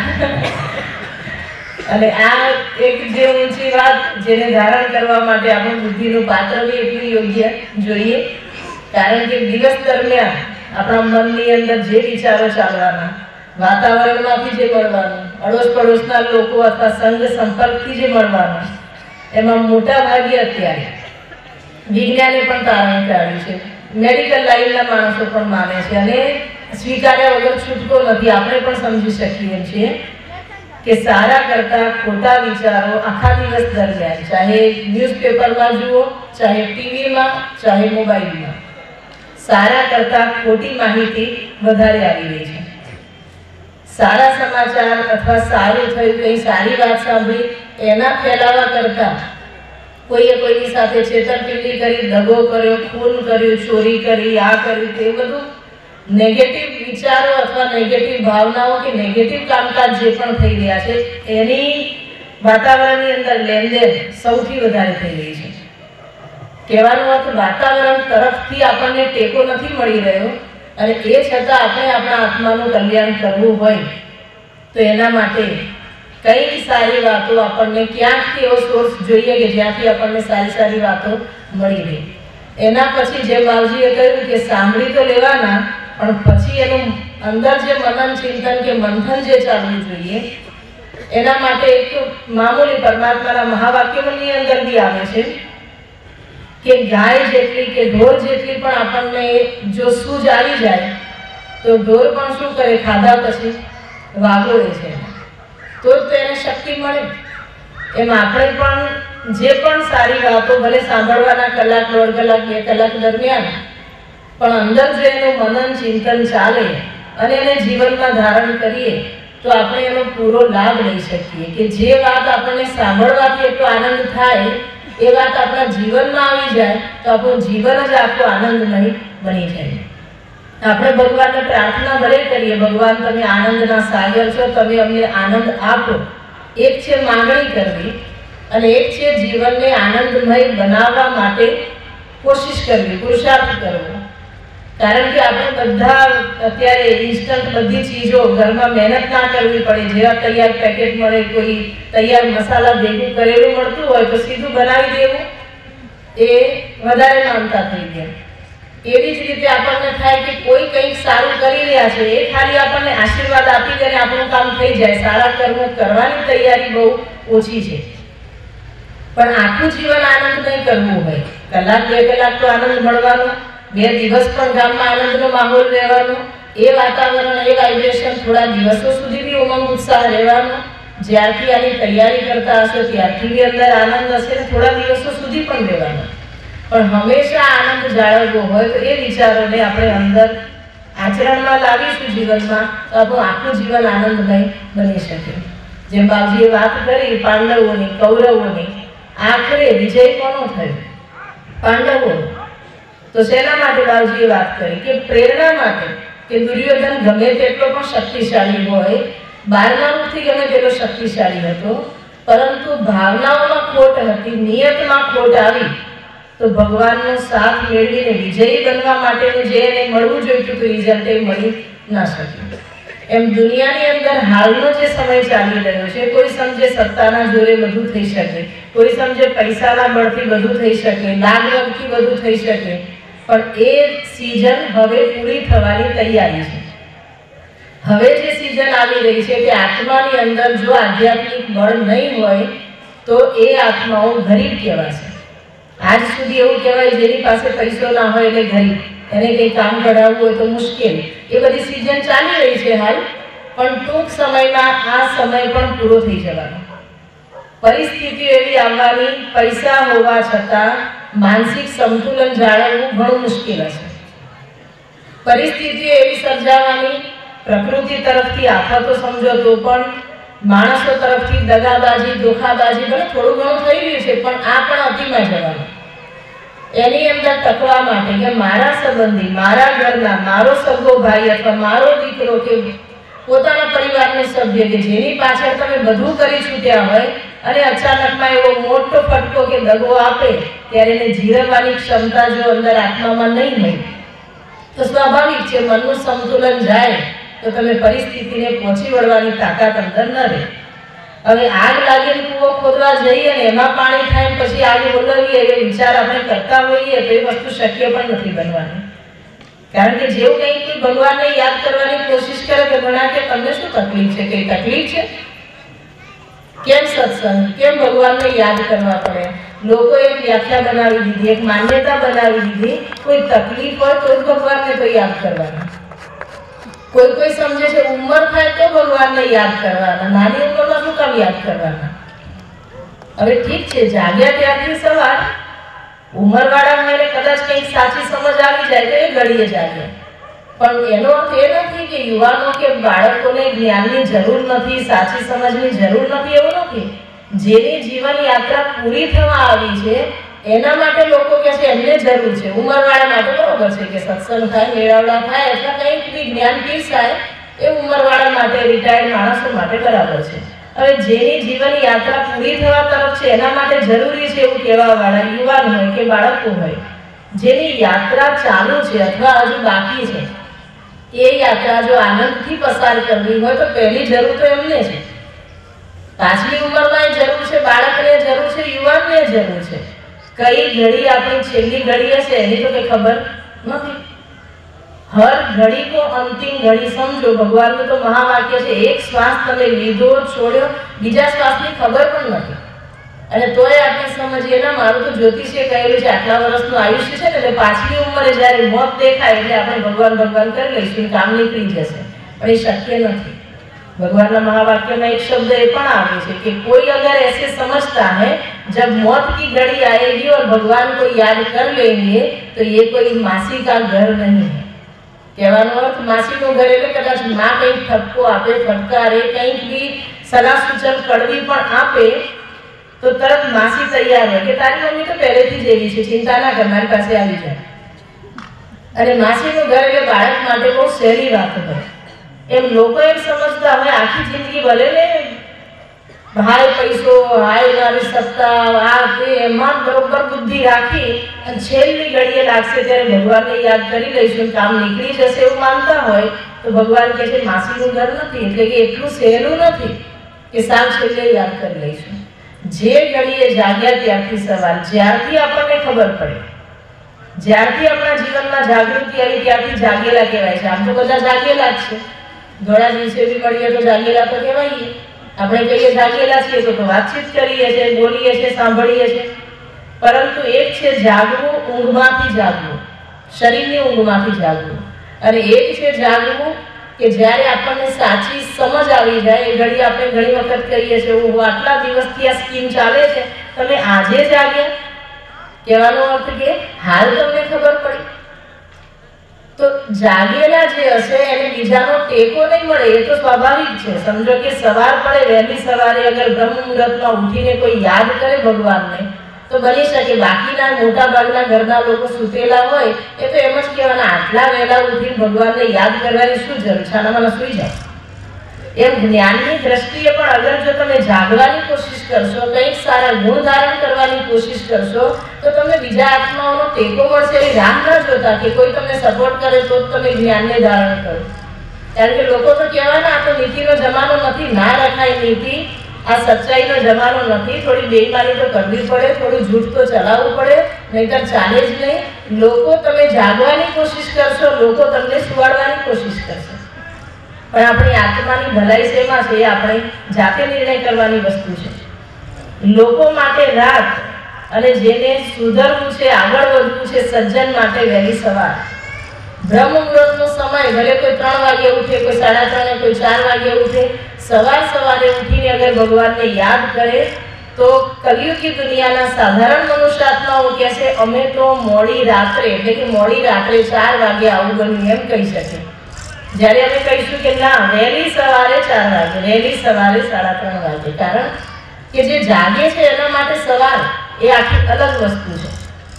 B: અને આ એક જે ઊંચી વાત જેને ધારણ કરવા માટે આપણું બુદ્ધિનું પાત્ર બી એટલું યોગ્ય જોઈએ કારણ કે દિવસ દરમિયાન આપણા મનની અંદર જે વિચારો ચાલવાના વાતાવરણમાંથી જે મળવાનું અડોશ પડોશના લોકો અથવા સંઘ સંપર્કથી જે મળવાનું એમાં મોટા ભાગે અત્યારે વિજ્ઞાને પણ તારણ કાઢ્યું છે મેડિકલ લાઈનના માણસો પણ માને છે અને સ્વીકાર્યા વગર છૂટકો નથી આપણે પણ સમજી શકીએ છીએ કે સારા કરતા ખોટા વિચારો આખા દિવસ દરમિયાન ચાહે ન્યૂઝપેપરમાં જુઓ ચાહે ટીવીમાં ચાહે મોબાઈલમાં સારા કરતા ખોટી માહિતી વધારે આવી રહી છે સારા સમાચાર અથવા સારું થયું કંઈ સારી વાત સાંભળી એના ફેલાવા કરતા કોઈએ કોઈની સાથે છેતરપિંડી કરી દગો કર્યો ખૂન કર્યું ચોરી કરી આ કર્યું તે બધું નેગેટિવ વિચારો અથવા નેગેટિવ ભાવનાઓ કે નેગેટિવ કામકાજ જે પણ થઈ રહ્યા છે એની વાતાવરણની અંદર લેનદેન સૌથી વધારે થઈ રહી છે કહેવાનો અર્થ વાતાવરણ તરફથી આપણને ટેકો નથી મળી રહ્યો અને એ છતાં આપણે આપણા આત્માનું કલ્યાણ કરવું હોય તો એના માટે કઈ સારી વાતો આપણને ક્યાંકથી એવો સોર્સ જોઈએ કે જ્યાંથી આપણને સારી સારી વાતો મળી રહે એના પછી જે બાવજીએ કહ્યું કે સાંભળી તો લેવાના પણ પછી એનું અંદર જે મનન ચિંતન કે મંથન જે ચાલવું જોઈએ એના માટે એક મામૂલી પરમાત્માના મહાવાક્યોની અંદર બી આવે છે કે ગાય જેટલી કે ઢોર જેટલી પણ આપણને જો સૂઝ આવી જાય તો ઢોર પણ શું કરે ખાધા પછી વાગોળે છે તો તેને શક્તિ મળે એમ આપણે પણ જે પણ સારી વાતો ભલે સાંભળવાના કલાક દોઢ કલાક બે કલાક દરમિયાન પણ અંદર જો એનું મનન ચિંતન ચાલે અને એને જીવનમાં ધારણ કરીએ તો આપણે એનો પૂરો લાભ લઈ શકીએ કે જે વાત આપણને સાંભળવાથી એટલો આનંદ થાય એ વાત આપણા જીવનમાં આવી જાય તો આપણું જીવન જ આખું આનંદમય બની જાય આપણે ભગવાનને પ્રાર્થના ભલે કરીએ ભગવાન તમે આનંદના સાગર છો તમે અમને આનંદ આપો એક છે માંગણી કરવી અને એક છે જીવનને આનંદમય બનાવવા માટે કોશિશ કરવી પુરુષાર્થ કરવો કારણ કે આપણે બધા અત્યારે ઇન્સ્ટન્ટ બધી ચીજો ઘરમાં મહેનત ના કરવી પડે જેવા તૈયાર પેકેટ મળે કોઈ તૈયાર મસાલા ભેગું કરેલું મળતું હોય તો સીધું બનાવી દેવું એ વધારે માનતા થઈ ગયા એવી જ રીતે આપણને થાય કે કોઈ કંઈક સારું કરી રહ્યા છે એ ખાલી આપણને આશીર્વાદ આપી દે અને આપણું કામ થઈ જાય સારા કર્મ કરવાની તૈયારી બહુ ઓછી છે પણ આખું જીવન આનંદ નહીં કરવું હોય કલાક બે કલાક તો આનંદ મળવાનો બે દિવસ પણ ગામમાં આનંદનો માહોલ રહેવાનો એ વાતાવરણ એ વાઇબ્રેશન થોડા દિવસો સુધી બી ઉમંગ ઉત્સાહ રહેવાનો જ્યારથી આની તૈયારી કરતા હશો ત્યારથી બી અંદર આનંદ હશે ને થોડા દિવસો સુધી પણ રહેવાનો પણ હંમેશા આનંદ જાળવવો હોય તો એ વિચારોને આપણે અંદર આચરણમાં લાવીશું જીવનમાં તો આપણું આખું જીવન આનંદમય બની શકે. જેમ બાપજીએ વાત કરી પાંડવોની, કૌરવોની, આખરે વિજય કોનો થયો? પાંડવો. તો શેના માટે બાપજીએ વાત કરી? કે પ્રેરણા માટે, કે દુર્યોધન ગમે તેટલો પણ શક્તિશાળી હોય, બહારના રૂપથી ગમે તેટલો શક્તિશાળી હતો, પરંતુ ભાવનાઓમાં ખોટ હતી, નિયતમાં ખોટ આવી, તો ભગવાનનો સાથ મેળવીને વિજયી બનવા માટેનું જે એને મળવું જોઈતું હતું રિઝલ્ટ એ મળી ના શક્યું. એમ દુનિયાની અંદર હાલનો જે સમય ચાલી રહ્યો છે, કોઈ સમજે સત્તાના જોરે બધું થઈ શકે, કોઈ સમજે પૈસાના બળથી બધું થઈ શકે, લાગવગથી બધું થઈ શકે, પણ એ સીઝન હવે પૂરી થવાની તૈયારી છે. હવે જે સીઝન આવી રહી છે કે આત્માની અંદર જો આધ્યાત્મિક બળ નહીં હોય તો એ આત્માઓ ગરીબ કહેવાશે. આજ સુધી એવું કહેવાય જેની પાસે પૈસો ના હોય એટલે ગરીબ, એને કંઈ કામ કરાવવું હોય તો મુશ્કેલ. એ બધી સીઝન ચાલી રહી છે હાલ, પણ ટૂંક સમયમાં આ સમય પણ પૂરો થઈ જવાનો. પરિસ્થિતિઓ એવી આવવાની, પૈસા હોવા છતાં માનસિક સંતુલન જાળવવું ઘણું મુશ્કેલ હશે. પરિસ્થિતિઓ એવી સર્જાવાની, પ્રકૃતિ તરફથી આફતો સમજો તો પણ, માણસો તરફથી દગાબાજી, ધોખાબાજી, ભલે થોડું ઘણું થઈ રહ્યું છે પણ આ પણ અતિમાં જવાનું. એની અંદર ટકવા માટે કે મારા સંબંધી, મારા ઘરના, મારો સગો ભાઈ અથવા મારો દીકરો કે પોતાના પરિવારનો સભ્ય કે જેની પાછળ તમે બધું કરી છૂટ્યા હોય અને અચાનકમાં એવો મોટો ફટકો કે દગો આપે ત્યારે એને જીરવવાની ક્ષમતા જો અંદર આત્મામાં નહીં હોય તો સ્વાભાવિક છે મનનું સંતુલન જાય તો તમે પરિસ્થિતિને પહોંચી વળવાની તાકાત અંદર ન રહે. હવે આગ લાગેલી કૂવો ખોદવા જઈએ અને એમાં પાણી થાય પછી આગ બોલાવીએ એવો વિચાર આપણે કરતા હોઈએ તો એ વસ્તુ શક્ય પણ નથી બનવાની. કારણ કે જેવું કંઈક કોઈ ભગવાનને યાદ કરવાની કોશિશ કરે તો ઘણા કે તમને શું તકલીફ છે? કઈ તકલીફ છે? કેમ સત્સંગ, કેમ ભગવાનને યાદ કરવા પડે? લોકો એક વ્યાખ્યા બનાવી દીધી, એક માન્યતા બનાવી દીધી, કોઈ તકલીફ હોય તો જ ભગવાનને તો યાદ કરવાના. કોઈ કોઈ સમજે છે ઉંમર થાય તો ભગવાનને યાદ કરવાના, નાની ઉંમરમાં શું કામ યાદ કરવાના? હવે ઠીક છે, જાગ્યા ત્યારથી સવાર, ઉંમરવાળા મને કદાચ કંઈક સાચી સમજ આવી જાય તો એ ઘડીએ જાગે, પણ એનો અર્થ એ નથી કે યુવાનો કે બાળકોને જ્ઞાનની જરૂર નથી, સાચી સમજની જરૂર નથી, એવું નથી. જેની જીવન યાત્રા પૂરી થવા આવી છે એના માટે લોકો કહે છે એમને જરૂર છે. ઉંમરવાળા માટે બરોબર છે કે સત્સંગ થાય, મેળાવડા થાય અથવા કંઈક બી જ્ઞાન પીરસાય એ ઉંમરવાળા માટે, રિટાયર્ડ માણસો માટે બરાબર છે. હવે જેની જીવન યાત્રા પૂરી થવા તરફ છે એના માટે જરૂરી છે એવું કહેવા વાળા યુવાન હોય કે બાળકો હોય, જેની યાત્રા ચાલુ છે અથવા હજુ બાકી છે, એ યાત્રા જો આનંદથી પસાર કરવી હોય તો પહેલી જરૂર તો એમને છે. પાછલી ઉંમરમાં જરૂર છે, બાળકને જરૂર છે, યુવાનને જરૂર છે. કઈ ઘડી આપણી છેલ્લી ઘડી હશે એની તો કઈ ખબર નથી. હર ઘડી કો અંતિમ ઘડી સમજો, ભગવાનનું તો મહાવાક્ય છે. એક શ્વાસ તમે લીધો, છોડ્યો, બીજા શ્વાસની ખબર પણ નથી. અને તોય આપણે સમજીએ ના, મારું તો જ્યોતિષે કહેલું છે આટલા વર્ષનું આયુષ્ય છે ને એટલે પાછલી ઉંમરે જ્યારે મોત દેખાય એટલે આપણે ભગવાન ભગવાન કરી લઈશું, કામ નીકળી જશે. પણ એ શક્ય નથી. भगवान महावाक्य में एक शब्द ये पण आवे छे कि कोई अगर ऐसे समझता है जब मौत की घड़ी आएगी और भगवान को याद कर लेंगे तो ये कोई मासी का घर नहीं है. कहेવાનો अर्थ मासी નું ઘર એટલે કદાચ ના કંઈક ઠપકો આપે, ફટકારે, કંઈક બી સલાહ સૂચન કડવી પણ આપે તો તરત માસી તૈયાર હોય કે તારી મમ્મી તો પહેલેથી જ એવી છે, ચિંતા ના કર, મારી પાસે આવી જાય. અને માસીનું ઘર એટલે બાળક માટે બહુ સહેલી વાત હોય. એમ લોકો એમ સમજતા હોય આખી જિંદગી ભલે ને હાય પૈસો, હાય મારી સત્તા, આ તે એમાં બરોબર બુદ્ધિ રાખી અને છેલ્લી ઘડીએ લાગશે ત્યારે ભગવાનને યાદ કરી લઈશું, કામ નીકળી જશે એવું માનતા હોય તો ભગવાન કહે છે માસીનું ઘર નથી. એટલે કે એટલું સહેલું નથી કે સાવ છેલ્લે યાદ કરી લઈશું. જે ઘડીએ જાગ્યા ત્યારથી સવાલ, જ્યારથી આપણને ખબર પડે, જ્યારથી આપણા જીવનમાં જાગૃતિ આવી ત્યારથી જાગેલા કહેવાય છે. આમ તો બધા જાગેલા જ છે, ઘણા દિવસે બી મળીએ તો જાગેલા તો કહેવાય. આપણે કહીએ જાગેલા છીએ તો વાતચીત કરીએ છીએ, બોલીએ છીએ, સાંભળીએ છીએ. પરંતુ એક છે જાગવું, ઊંઘમાંથી જાગવું, શરીરની ઊંઘમાંથી જાગવું. અને એક છે જાગવું કે જ્યારે આપણને સાચી સમજ આવી જાય. એ ઘડી આપણે ઘણી વખત કહીએ છીએ હું આટલા દિવસથી આ સ્કીમ ચાલે છે, તમે આજે જાગ્યા, કહેવાનો અર્થ કે હાલ તમને ખબર પડી. તો જાગેલા જે હશે એને બીજાનો ટેકો નહીં મળે, એ તો સ્વાભાવિક છે. સમજો કે સવાર પડે, વહેલી સવારે અગર બ્રહ્મ મુહૂર્તમાં ઉઠીને કોઈ યાદ કરે ભગવાનને, તો બની શકે બાકીના મોટા ભાગના ઘરના લોકો સૂતેલા હોય એ તો એમ જ કહેવાના, આટલા વહેલા ઉઠીને ભગવાનને યાદ કરવાની શું જરૂર, છાનામાં સૂઈ જાય. એમ જ્ઞાનની દ્રષ્ટિએ પણ અગર જો તમે જાગવાની કોશિશ કરશો, કંઈક સારા ગુણ ધારણ કરવાની કોશિશ કરશો, તો તમને બીજા આત્માઓનો ટેકો મળશે. એ રાહ ન જોતા કે કોઈ તમને સપોર્ટ કરે તો જ તમે જ્ઞાનને ધારણ કરો. કારણ કે લોકો તો કહેવાના આ તો નીતિનો જમાનો નથી, ના રખાય નીતિ, આ સચ્ચાઈનો જમાનો નથી, થોડી બેઈમાની તો કરવી પડે, થોડું જૂઠ તો ચલાવવું પડે, નહીંતર ચાલે જ નહીં. લોકો તમે જાગવાની કોશિશ કરશો, લોકો તમને સુવાડવાની કોશિશ કરશે. પણ આપણી આત્માની ભલાઈ શેમાં છે એ આપણે જાતે નિર્ણય કરવાની વસ્તુ છે. લોકો માટે રાત અને જેને સુધરવું છે, આગળ વધવું છે, સજ્જન માટે વહેલી સવાર. બ્રહ્મ મુહૂર્તનો સમય ભલે કોઈ ત્રણ વાગે ઉઠે, કોઈ સાડા ત્રણે, કોઈ ચાર વાગે ઉઠે, સવાર સવારે ઉઠીને અગર ભગવાનને યાદ કરે તો કલિયુગી દુનિયાના સાધારણ મનુષ્યાત્માઓ કહે છે અમે તો મોડી રાત્રે એટલે કે મોડી રાત્રે ચાર વાગે આવું બન્યું એમ કહી શકે. જ્યારે અમે કહીશું કે ના વહેલી સવારે ચાર વાગે, વહેલી સવારે સાડા ત્રણ વાગે, કારણ કે જે જાગે છે એના માટે સવાર એ આખી અલગ વસ્તુ છે.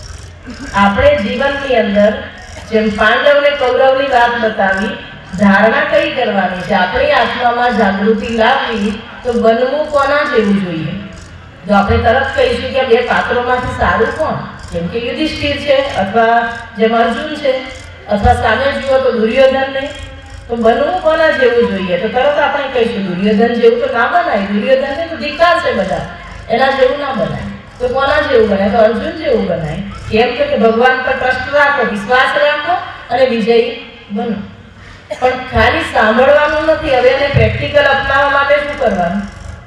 B: આપણે જીવનની અંદર જેમ પાંડવને કૌરવની વાત બતાવી, ધારણા કઈ કરવાની છે, આપણી આત્મામાં જાગૃતિ લાવવી તો બનવું કોના જેવું જોઈએ. જો આપણે તરત કહીશું કે બે પાત્રોમાંથી સારું કોણ, જેમ કે યુધિષ્ઠિર છે અથવા જેમ અર્જુન છે, અથવા સામે જુઓ તો દુર્યોધન ને, તો બનવું કોના જેવું જોઈએ, તો તરત આપણે કહીશું દુર્યોધન જેવું તો ના બનાય, દુર્યોધનને તો ધિક્કાર છે બધા, એના જેવું ના બનાય. તો કોના જેવું બનાય, તો અર્જુન જેવું બનાય. કેમ કે ભગવાન પર ટ્રસ્ટ રાખો, વિશ્વાસ રાખો અને વિજયી બનો. પણ ખાલી સાંભળવાનું નથી, હવે એને પ્રેક્ટિકલ અપનાવવા માટે શું કરવાનું,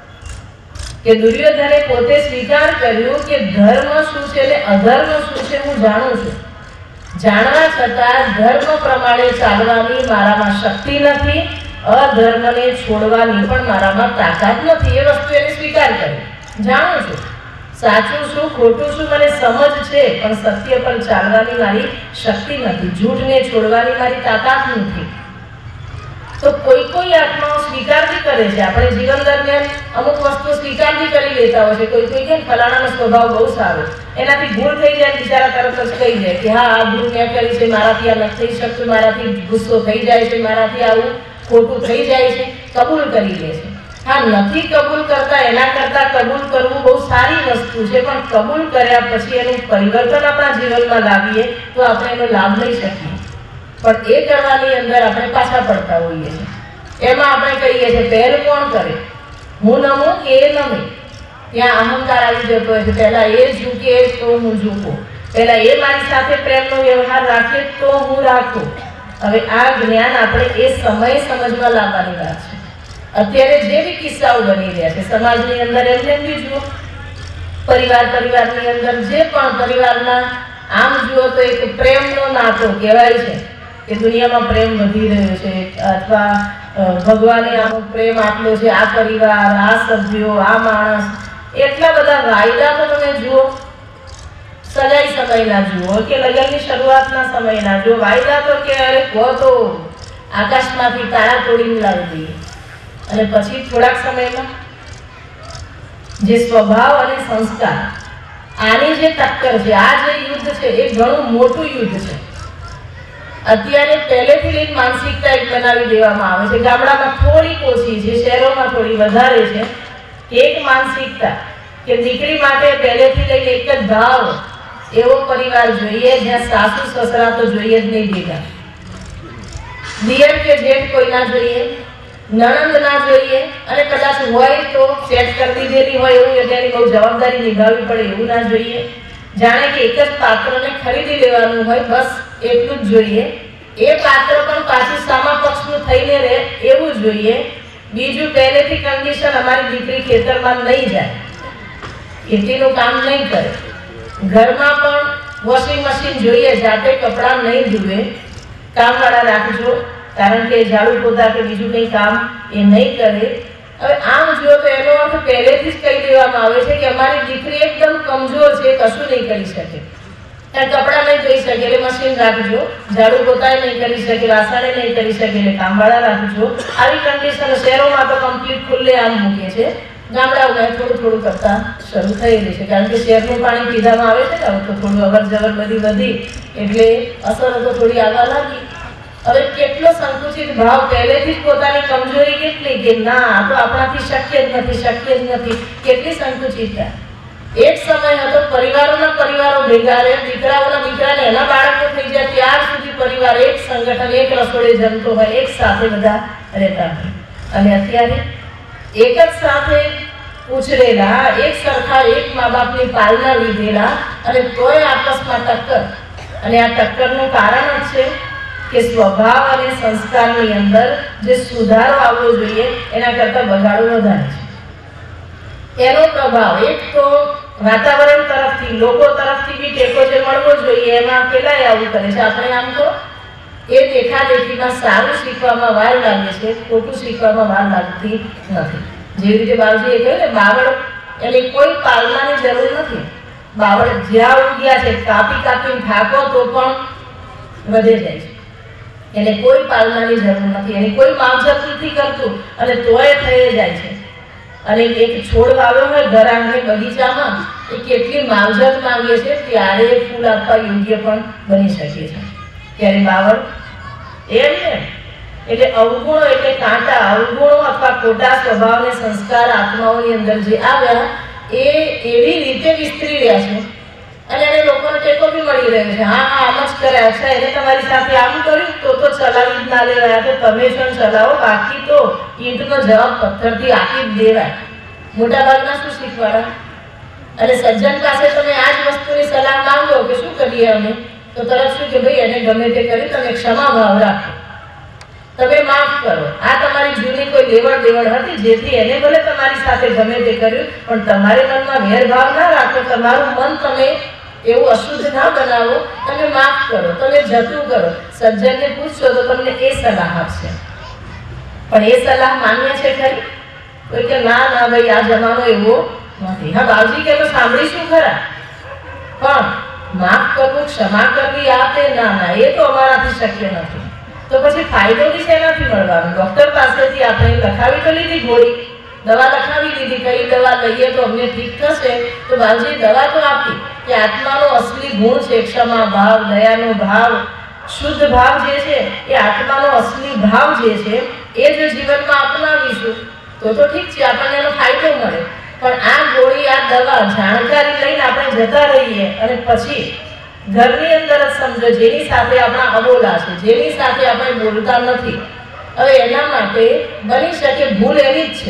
B: કે દુર્યોધને પોતે સ્વીકાર કર્યું કે ધર્મ શું છે અને અધર્મ શું છે હું જાણું છું, જાણવા છતાં ધર્મ પ્રમાણે ચાલવાની મારામાં શક્તિ નથી, અધર્મને છોડવાની પણ મારામાં તાકાત નથી. એ વસ્તુ એને સ્વીકાર કરી, જાણું છું સાચું શું ખોટું શું મને સમજ છે, પણ સત્ય પર ચાલવાની મારી શક્તિ નથી, જૂઠને છોડવાની મારી તાકાત નથી. તો કોઈ કોઈ આત્માઓ સ્વીકાર બી કરે છે. આપણે જીવન દરમિયાન અમુક વસ્તુ સ્વીકાર બી કરી લેતા હોય છે. કોઈ કોઈ કે ફલાણાનો સ્વભાવ બહુ સારો, એનાથી ભૂલ થઈ જાય બિચારા તરત જ કહી જાય કે હા આ ભૂલ મેં કરી છે, મારાથી આ નથી થઈ શકતું, મારાથી ગુસ્સો થઈ જાય છે, મારાથી આવું ખોટું થઈ જાય છે, કબૂલ કરી લે છે. હા, નથી કબૂલ કરતા એના કરતા કબૂલ કરવું બહુ સારી વસ્તુ છે, પણ કબૂલ કર્યા પછી એનું પરિવર્તન આપણા જીવનમાં લાવીએ તો આપણે એનો લાભ લઈ શકીએ. પણ એ કરવાની અંદર આપણે પાછા પડતા હોઈએ છીએ. એમાં આપણે કહીએ છીએ પહેલ કોણ કરે, હું નમું કે એ નમે, ત્યાં અહંકાર આવી જતો હોય છે. પહેલા એ ઝૂકે તો હું ઝૂકું, પહેલા એ મારી સાથે પ્રેમનો વ્યવહાર રાખે તો હું રાખું. હવે આ જ્ઞાન આપણે એ સમય સમજમાં લાવવાની વાત છે. અત્યારે જે બી કિસ્સાઓ બની રહ્યા છે સમાજની અંદર, એમને બી જુઓ, પરિવાર પરિવારની અંદર જે પણ પરિવારના આમ જુઓ તો એક પ્રેમનો નાતો કહેવાય છે કે દુનિયામાં પ્રેમ વધી રહ્યો છે, અથવા ભગવાને આનો પ્રેમ આપ્યો છે, આ પરિવાર, આ સભ્યો, આ માણસ, એટલા બધા વાયદા તો તમે જુઓ, સગાઈ સમયના જુઓ કે લગ્નની શરૂઆતના સમયના જુઓ, વાયદા તો કે અરે કહો તો આકાશમાંથી તારા તોડીને લાવી દઈએ. અને પછી થોડાક સમયમાં જે સ્વભાવ અને સંસ્કાર, આની જે ટક્કર છે, આ જે યુદ્ધ છે એ ઘણું મોટું યુદ્ધ છે. અત્યારે પહેલેથી લઈને માનસિકતા એક બનાવી દેવામાં આવે છે. ગામડામાં થોડીક ઓછી છે, શહેરોમાં થોડી વધારે છે. એક માનસિકતા કે દીકરી માટે પહેલેથી લઈને એક જ ભાવ, એવો પરિવાર જોઈએ જ્યાં સાસુ સસરા તો જોઈએ જ નહીં ભેગા, દિયર કે જેઠ કોઈ ના જોઈએ, નણંદ ના જોઈએ, અને કદાચ હોય તો સેટ કરી દીધેલી હોય એવું એની બહુ જવાબદારી નિભાવવી પડે એવું ના જોઈએ. જાણે કે એક જ પાત્રને ખરીદી લેવાનું હોય, બસ એટલું જ જોઈએ. એ પાત્ર પણ પાછું સામા પક્ષનું થઈને રહે એવું જોઈએ. બીજું પહેલેથી કન્ડિશન, અમારી દીકરી ખેતરમાં નહીં જાય, ખેતીનું કામ નહીં કરે, ઘરમાં પણ વોશિંગ મશીન જોઈએ, જાતે કપડાં નહીં ધુએ, કામવાળા રાખજો, કારણ કે ઝાડુ પોતા કે બીજું કંઈ કામ એ નહીં કરે. હવે આમ જુઓ તો એનો અર્થ પહેલેથી જ કહી દેવામાં આવે છે કે અમારી દીકરી એકદમ કમજોર છે, કશું નહીં કરી શકે. કારણ કપડાં નહીં ધોઈ શકે એટલે મશીન રાખજો, ઝાડુ પોતાએ નહીં કરી શકે, વાસણે નહીં કરી શકે એટલે કામવાળા રાખજો. આવી કન્ડિશન શહેરોમાં તો કમ્પ્લીટ ખુલ્લે આમ મૂકે છે, ગામડાઓમાં થોડું થોડું કરતા શરૂ થઈ રહી છે. કારણ કે શહેરનું પાણી પીધામાં આવે છે ને, તો થોડું અવર જવર બધી વધી એટલે અસર તો થોડી આવવા લાગી. હવે કેટલો સંકુચિત ભાવ, પહેલેથી જ પોતાની કમજોરી કેટલી કે ના આ તો આપણાથી શક્ય જ નથી, શક્ય જ નથી, કેટલી સંકુચિતતા. એક સમય હતો પરિવારોના પરિવારો ભેગા રહે, દીકરાઓના દીકરાને એના બાળકો થઈ જાય ત્યાર સુધી પરિવાર એક સંગઠન, એક રસોડે જમતો હોય, એક સાથે બધા રહેતા હોય. અને અત્યારે એક જ સાથે ઉછરેલા, એક સરખા એક મા બાપની પાલના લીધેલા અને તોય આપસમાં ટક્કર. અને આ ટક્કરનું કારણ જ છે કે સ્વભાવ અને સંસ્કારની અંદર જે સુધારો આવવો જોઈએ એના કરતાં બગાડો વધારે છે. એનો પ્રભાવ એક તો વાતાવરણ તરફથી, લોકો તરફથી બી ટેકો જે મળવો જોઈએ એમાં પેલા આવું કરે છે. આપણે આમ તો એ દેખાદેખીમાં સારું શીખવામાં વાર લાગે છે, ખોટું શીખવામાં વાર લાગતી નથી. જેવી રીતે બાવજીએ કહ્યું ને, બાવળ એટલે કોઈ પાલનાની જરૂર નથી. બાવળ જ્યાં ઉગ્યા છે કાપી કાપીને ઠાકો તો પણ વધે જાય છે, એને કોઈ પાલનાની જરૂર નથી, એની કોઈ માવજત નથી કરતું અને તોય થઈ જાય છે. અને એક છોડ વાવ્યો હોય ઘર આંગણે બગીચામાં, એ કેટલી માવજત માંગે છે ત્યારે ફૂલ આપવા યોગ્ય પણ બની શકે છે. ત્યારે બાવળ એમ ને એટલે અવગુણો એટલે કાંટા, અવગુણો અથવા ખોટા સ્વભાવ અને સંસ્કાર આત્માઓની અંદર જે આવ્યા એ એવી રીતે વિસ્તરી રહ્યા છે અને એને લોકોનો ટેકો બી મળી રહ્યો છે. હા હા આમ જ કર્યા છે, એને તમારી સાથે આમ કર્યું તો તો ચલાવી જ ના લેવાય, તો તમે શું ચલાવો, બાકી તો ઈંટનો જવાબ પથ્થરથી આપી જ દેવાય. મોટા ભાગના શું શીખવાડા? અને સજ્જન પાસે તમે આ જ વસ્તુની સલાહ માંગો કે શું કરીએ અમે, તો તરત શું કે ભાઈ એને ગમે તે કરી તમે ક્ષમા ભાવ રાખો, તમે માફ કરો. આ તમારી જૂની કોઈ લેવડ દેવડ હતી જેથી એને ભલે તમારી સાથે ગમે તે કર્યું, પણ તમારે મનમાં વેરભાવ ના રાખો, તમારું મન તમે એવું અશુદ્ધ ના બનાવો, તમે માફ કરો, તમે જતું કરો. સજ્જનને પૂછશો તો તમને એ સલાહ આપશે, પણ એ સલાહ માન્ય છે ખરી? કોઈ કે ના ના ભાઈ આ જમાનો એવો નથી. હા બાવજી કે તો સાંભળીશું ખરા, પણ માફ કરવું, ક્ષમા કરવી આ તે ના ના એ તો અમારાથી શક્ય નથી. તો પછી ફાયદો બી શેનાથી મળવાનો? ડોક્ટર પાસેથી આપણે લખાવી તો લીધી ગોળી, દવા લખાવી લીધી, કઈ દવા લઈએ તો અમને ઠીક થશે, તો બાવજીએ દવા તો આપી કે આત્માનો અસલી ગુણ છે ક્ષમા ભાવ, દયાનો ભાવ, શુદ્ધ ભાવ જે છે એ આત્માનો અસલી ભાવ જે છે એ જો જીવનમાં અપનાવીશું તો તો ઠીક છે, આપણને એનો ફાયદો મળે. પણ આ ગોળી, આ દવા જાણકારી લઈને આપણે જતા રહીએ અને પછી ઘરની અંદર જ સમજો જેની સાથે આપણા અબોલા છે, જેની સાથે આપણે બોલતા નથી, હવે એના માટે બની શકે ભૂલ એની જ છે,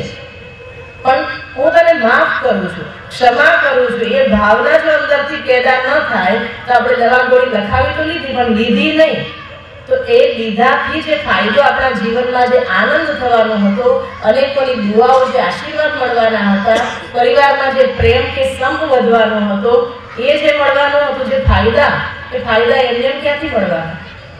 B: પણ હું તને માફ કરું છું, ક્ષમા કરું છું, એ ભાવના જો અંદરથી પેદા ન થાય તો આપણે દવા ગોળી લખાવી તો લીધી પણ લીધી નહીં. તો એ લીધાથી જે ફાયદો આપણા જીવનમાં જે આનંદ થવાનો હતો, અનેકોની દુઆઓ, જે આશીર્વાદ મળવાના હતા, પરિવારમાં જે પ્રેમ કે સંપ વધવાનો હતો, એ જે મળવાનો હતો જે ફાયદા, એ ફાયદા એમને ક્યાંથી મળવાના?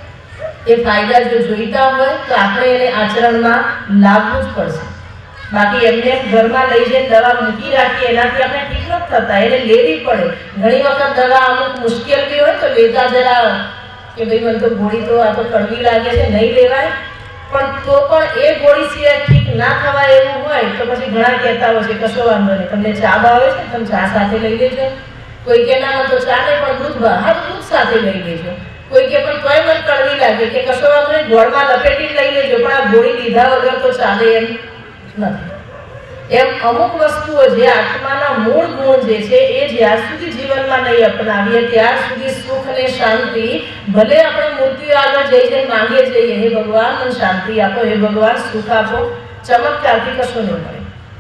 B: એ ફાયદા જો જોઈતા હોય તો આપણે એને આચરણમાં લાવવું જ પડશે. બાકી એમને ઘરમાં લઈ જઈને દવા મૂકી રાખીએ એનાથી આપણે ઠીક નથી થતા, એને લેવી પડે. ઘણી વખત દવા અમુક મુશ્કેલ બી હોય તો લેતા જરા કે ભાઈ મને તો ગોળી તો આ તો કડવી લાગે છે, નહીં લેવાય, પણ તો પણ એ ગોળી સિવાય ઠીક ના થવાય એવું હોય તો પછી ઘણા કહેતા હોય છે કશો વાંધો નહીં, તમને ચા ભાવે છે તમે ચા સાથે લઈ લેજો. કોઈ કે ના તો ચા નહીં પણ દૂધ ભાવે, હા દૂધ સાથે લઈ લેજો. કોઈ કે પણ તોય મને કડવી લાગે કે કશો વાંધો નહીં, ગોળમાં લપેટી લઈ લેજો, પણ આ ગોળી લીધા વગર તો ચાલે એમ નથી. એમ અમુક વસ્તુઓ જે આત્માના મૂળ ગુણ જે છે એ જ્યાર સુધી જીવનમાં નહીં અપનાવીએ ત્યાર સુધી સુખ અને શાંતિ, ભલે આપણે મૃત્યુ આગળ જઈ જઈને માંગીએ જઈએ હે ભગવાન મને શાંતિ આપો, હે ભગવાન સુખ આપો, ચમત્કારથી કશું નહીં મળે.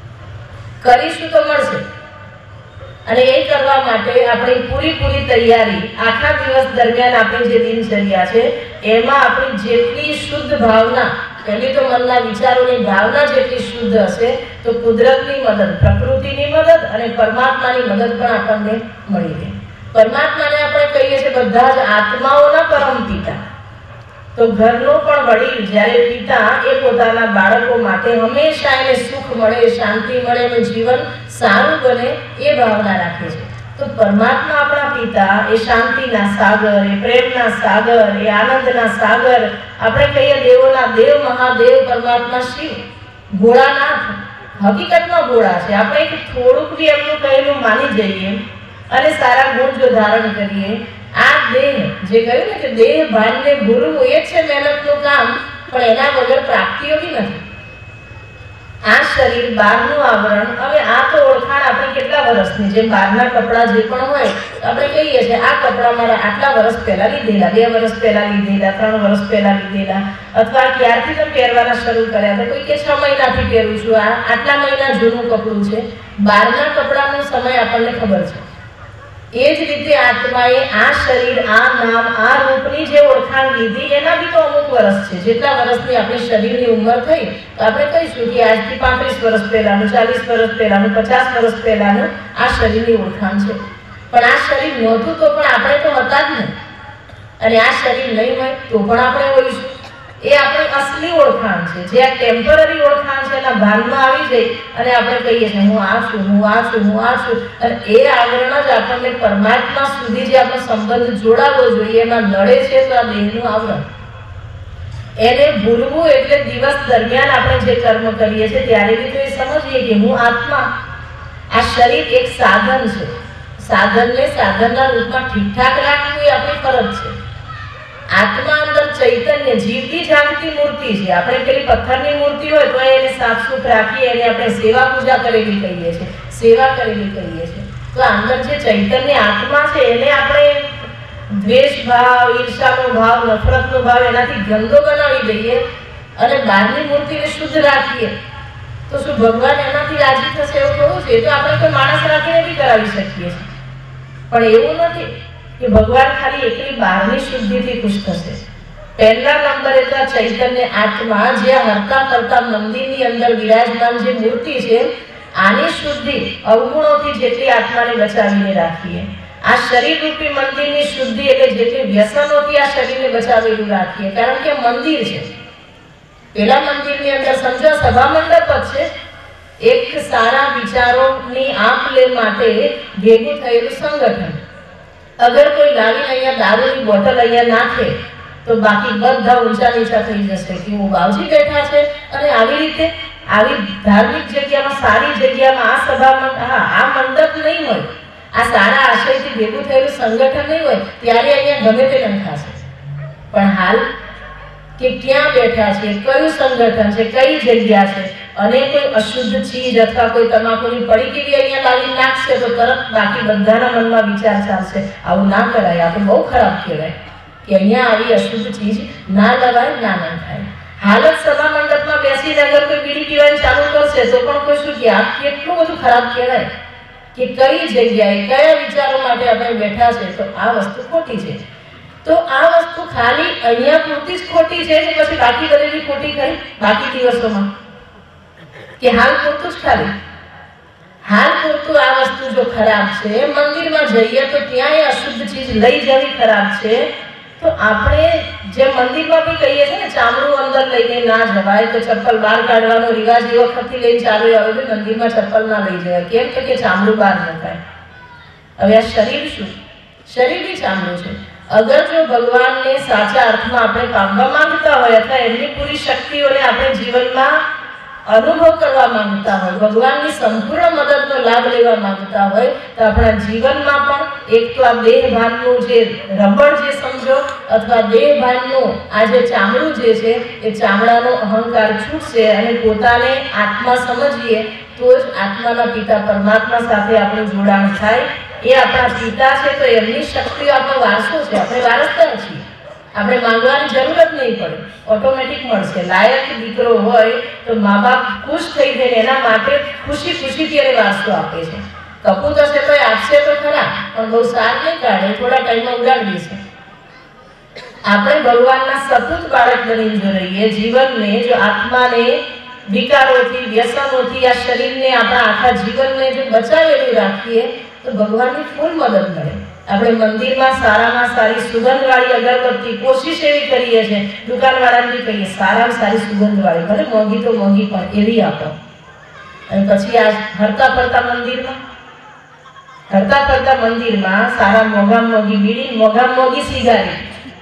B: કરીશું તો મળશે. અને એ કરવા માટે આપણી પૂરી પૂરી તૈયારી, આખા દિવસ દરમિયાન આપણી જે દિનચર્યા છે એમાં આપણી જેટલી શુદ્ધ ભાવના, પહેલી તો મનના વિચારોની ભાવના જેટલી શુદ્ધ હશે તો કુદરતની મદદ, પ્રકૃતિની મદદ અને પરમાત્માની મદદ પણ આપણને મળી રહે. પરમાત્માને આપણે કહીએ છીએ બધા જ આત્માઓના પરમ પિતા. તો ઘરનો પણ વડીલ જ્યારે પિતા એ પોતાના બાળકો માટે હંમેશા એને સુખ મળે, શાંતિ મળે, એનું જીવન સારું બને એ ભાવના રાખે છે. તો પરમાત્મા આપણા પિતા એ શાંતિના સાગર, એ પ્રેમના સાગર, એ આનંદના સાગર, આપણે કહીએ દેવોના દેવ મહાદેવ પરમાત્મા શિવ, ભોળાનાથ હકીકતમાં ભોળા છે. આપણે થોડુંક બી એમનું કહેલું માની જઈએ અને સારા ગુણ જો ધારણ કરીએ, આ દેહ જે કહ્યું ને કે દેહ ભાનને ભૂલવું એ છે મહેનતનું કામ, પણ એના વગર પ્રાપ્તિઓ બી નથી. આ શરીર બહારનું આવરણ, હવે આ તો ઓળખાણ આપણે કેટલા વર્ષની, જેમ બહારના કપડાં જે પણ હોય આપણે કહીએ છીએ આ કપડાં મારા આટલા વર્ષ પહેલા લીધેલા, બે વર્ષ પહેલા લીધેલા, ત્રણ વર્ષ પહેલા લીધેલા, અથવા ક્યારથી તમે પહેરવાના શરૂ કર્યા તો કોઈ કે છ મહિનાથી પહેરું છું, આ આટલા મહિના જૂનું કપડું છે. બહારના કપડાનો સમય આપણને ખબર છે. એ જ રીતે આત્માએ આ શરીર, આ નામ, આ રૂપની જે ઓળખાણ લીધી એના બી તો અમુક વર્ષ છે. જેટલા વર્ષની આપણી શરીરની ઉંમર થઈ તો આપણે કહીશું કે આજથી પાંત્રીસ વર્ષ પહેલાનું, ચાલીસ વર્ષ પહેલાનું, પચાસ વર્ષ પહેલાનું આ શરીરની ઓળખાણ છે. પણ આ શરીર નહોતું તો પણ આપણે તો હતા જ નહીં, અને આ શરીર નહીં હોય તો પણ આપણે હોઈશું. એ આપણી અસલી ઓળખાણ છે. જે આ ટેમ્પરરી ઓળખાણ છે એના ભાનમાં આવી જાય અને આપણે કહીએ છીએ હું આ છું, હું આ છું, હું આ છું, અને એ આવરણ જ આપણને પરમાત્મા સુધી જે આપણો સંબંધ જોડાવવો જોઈએ એમાં નડે છે. તો આ દેહનું આવરણ, એને ભૂલવું એટલે દિવસ દરમિયાન આપણે જે કર્મ કરીએ છીએ ત્યારે બી તો એ સમજીએ કે હું આત્મા, આ શરીર એક સાધન છે. સાધનને સાધનના રૂપમાં ઠીકઠાક રાખવું એ આપણી ફરજ છે. આત્મા અંદર ચૈતન્ય જીવતી જાગતી મૂર્તિ છે. આપણે પેલી પથ્થરની મૂર્તિ હોય તો એને સાફ સુફ રાખીએ, એને આપણે સેવા પૂજા કરેલી કહીએ છીએ, સેવા કરેલી કહીએ છીએ. તો અંદર જે ચૈતન્ય આત્મા છે એને આપણે દ્વેષ ભાવ, ઈર્ષાનો ભાવ, નફરતનો ભાવ એનાથી ગંદો બનાવી દઈએ અને બહારની મૂર્તિને શુદ્ધ રાખીએ તો શું ભગવાન એનાથી રાજી થશે? એવું થોડું છે. એ તો આપણે કોઈ માણસ રાખીને બી કરાવી શકીએ છીએ, પણ એવું નથી કે ભગવાન ખાલી એકલી બહારની શુદ્ધિથી ખુશ થશે. પહેલા નંબરે તો ચૈતન્ય આત્મા જે હરતા કરતા મંદિરની અંદર વિરાજમાન જે મૂર્તિ છે, આની શુદ્ધિ અવગુણોથી જેટલી આત્માને બચાવીને રાખીએ, આ શરીર રૂપી મંદિરની શુદ્ધિ એટલે જેટલી વ્યસનોથી આ શરીરને બચાવેલું રાખીએ. કારણ કે મંદિર છે, પેલા મંદિરની અંદર સમજો સભા મંડપ જ છે, એક સારા વિચારોની આપ લે માટે ભેગું થયેલું સંગઠન. અગર કોઈ લાવીને અહીંયા દારૂની બોટલ અહીંયા નાખે તો બાકી બધા ઊંચા નીચા થઈ જશે કે હું બાવજી બેઠા છે. અને આવી રીતે આવી ધાર્મિક જગ્યામાં, સારી જગ્યામાં, આ સભામાં, હા આ મંડપ નહીં હોય, આ સારા આશયથી ભેગું થયેલું સંગઠન નહીં હોય ત્યારે અહીંયા ગમે તે નંખાશે. પણ હાલ કે ક્યાં બેઠા છે, કયું સંગઠન છે, કઈ જગ્યા છે, અને કોઈ અશુદ્ધ ચીજ અથવા કોઈ તમાકુની પડીકી બી અહીંયા લાવી નાખશે તો તરત બાકી બધાના મનમાં વિચાર ચાલશે આવું ના કરાય, આ તો બહુ ખરાબ કહેવાય કે અહીંયા આવી અશુદ્ધ ચીજ ના લવાય, ના ના થાય. હાલત સભા મંડપમાં બેસીને અગર કોઈ બીડી પીવાનું ચાલુ કરશે તો પણ કોઈ શું કે આ કેટલું બધું ખરાબ કહેવાય કે કઈ જગ્યાએ કયા વિચારો માટે આપણે બેઠા છે. તો આ વસ્તુ ખોટી છે. તો આ વસ્તુ ખાલી અહીંયા પૂરતી જ ખોટી છે કે પછી બાકી બધી ખોટી ખરી બાકી દિવસોમાં, કે હાલ પૂરતું જ ખાલી હાલ પૂરતું આ વસ્તુ જો ખરાબ છે, મંદિરમાં જઈએ તો ત્યાં એ અશુદ્ધ ચીજ લઈ જવી ખરાબ છે. તો આપણે જે મંદિરમાં બી કહીએ છીએ ને ચામડું અંદર લઈને ના જવાય, તો ચપ્પલ બહાર કાઢવાનો રિવાજ એ વખતથી લઈને ચાલુ આવે છે, મંદિરમાં ચપ્પલ ના લઈ જવાય. કેમ કે ચામડું બહાર નખાય. હવે આ શરીર શું? શરીર બી ચામડું છે. અગર જો ભગવાનને સાચા અર્થમાં આપણે પામવા માંગતા હોય અથવા એમની પૂરી શક્તિઓને આપણે જીવનમાં અનુભવ કરવા માંગતા હોય, ભગવાનની સંપૂર્ણ મદદનો લાભ લેવા માંગતા હોય તો આપણા જીવનમાં પણ એક તો આ દેહ ભાનનું જે રબડ જે સમજો અથવા દેહ ભાનનું આ જે ચામડું જે છે એ ચામડાનો અહંકાર છૂટશે અને પોતાને આત્મા સમજીએ તો જ આત્માના પિતા પરમાત્મા સાથે આપણું જોડાણ થાય. એ આપણા પિતા છે તો એમની શક્તિઓ આપણો વારસો છે, આપણે વારસદાર છીએ, આપણે માંગવાની જરૂર જ નહીં પડે, ઓટોમેટિક મળશે. લાયક દીકરો હોય તો મા બાપ ખુશ થઈ જાય, એના માટે ખુશી ખુશીથી એને વારસો આપે છે. કપૂત હશે તો આપશે તો ખરા, પણ બહુ સાર નહીં કાઢે, થોડા ટાઈમમાં ઉડાડી દેશે. આપણે ભગવાનના સપૂત બાળક બની જો રહીએ, જીવનને જો આત્માને વિકારોથી, વ્યસનોથી, આ શરીરને, આપણા આખા જીવનને જો બચાવેલું રાખીએ તો ભગવાનની ફૂલ મદદ મળે. આપણે મંદિરમાં સારામાં સારી સુગંધવાળી અગરબત્તી કોશિશ એવી કરીએ છીએ, દુકાનવાળાને કહીએ સારામાં સારી સુગંધવાળી, ભલે મોંઘી તો મોંઘી પણ એવી આપો. અને પછી આ હરતા ફરતા મંદિરમાં હરતા ફરતા મંદિરમાં સારા મોઘા મોઘી બીડી, મોઘા મોઘી સિગારેટ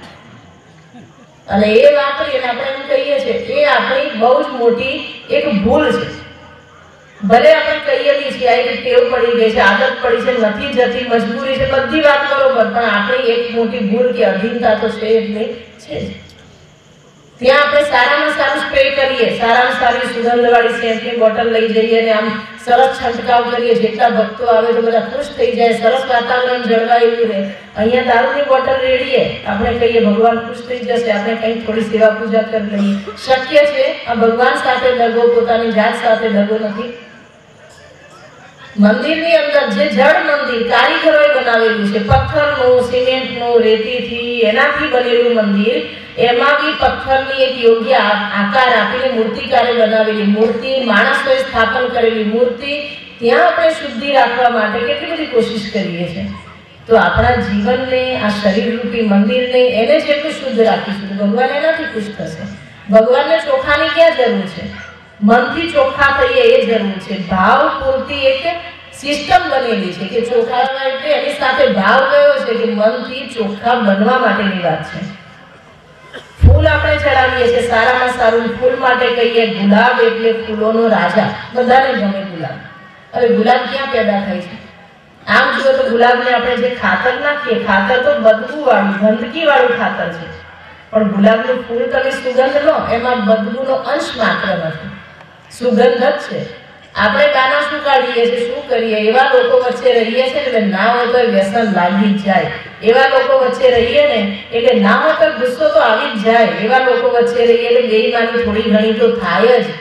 B: અને એ વાપરી અને આપણે એમ કહીએ છીએ એ આપણી બહુ જ મોટી એક ભૂલ છે. ભલે આપણે કહીએ છીએ આ એક ટેવ પડી ગઈ છે, આદત પડી છે, નથી જતી, મજબૂરી છે, બધી વાત બરોબર, પણ આપણી એક મોટી ભૂલ કે અધીનતા તો છે એટલે છે જ. ત્યાં આપણે સારામાં સારું સ્પ્રે કરીએ, સારામાં સારી સુગંધવાળી સેન્ટની બોટલ લઈ જઈએ અને આમ સરસ છંટકાવ કરીએ, જેટલા ભક્તો આવે તો બધા ખુશ થઈ જાય, સરસ વાતાવરણ જળવાયેલું રહે. અહીંયા દારૂની બોટલ રેડીએ, આપણે કહીએ ભગવાન ખુશ થઈ જશે, આપણે કંઈક થોડી સેવા પૂજા કરી લઈએ. શક્ય છે આ ભગવાન સાથે દગો, પોતાની જાત સાથે દગો નથી. મંદિરની અંદર જે જળ મંદિર કારીગરોએ બનાવેલું છે, પથ્થરનું, સિમેન્ટનું, રેતીથી, એનાથી બનેલું મંદિર, એમાં બી પથ્થરની એક યોગ્ય આકાર આપીને મૂર્તિકારે બનાવેલી મૂર્તિ, માણસોએ સ્થાપન કરેલી મૂર્તિ, ત્યાં આપણે શુદ્ધિ રાખવા માટે કેટલી બધી કોશિશ કરીએ છીએ. તો આપણા જીવનને, આ શરીરરૂપી મંદિરને, એને જેટલું શુદ્ધ રાખીશું ભગવાન એનાથી ખુશ થશે. ભગવાનને ચોખાની ક્યાં જરૂર છે? મનથી ચોખ્ખા થઈએ એ જરૂર છે. ભાવ પૂરતી એક સિસ્ટમ બનેલી છે કે ચોખ્ખા એટલે એની સાથે ભાવ કયો છે કે મનથી ચોખ્ખા બનવા માટેની વાત છે. ફૂલ આપણે ચડાવીએ છીએ, સારામાં સારું ફૂલ માટે કહીએ ગુલાબ એટલે ફૂલોનો રાજા, બધાને ગમે ગુલાબ. હવે ગુલાબ ક્યાં પેદા થાય છે? આમ જુઓ તો ગુલાબને આપણે જે ખાતર નાખીએ, ખાતર તો બદબુ વાળું, ગંદકી વાળું ખાતર છે, પણ ગુલાબનું ફૂલ તમે સુગંધ લો એમાં બદબુનો અંશ માત્ર નથી, સુગંધ જ છે. આપણે ગાના શું કાઢીએ છીએ, શું કરીએ, એવા લોકો વચ્ચે રહીએ છીએ એટલે ના હોય તો વ્યસન લાગી જ જાય. એવા લોકો વચ્ચે રહીએ ને એટલે ના હોય તો ગુસ્સો તો આવી જ જાય. એવા લોકો વચ્ચે રહીએ એટલે બેઈમાની થોડી ઘણી તો થાય જ.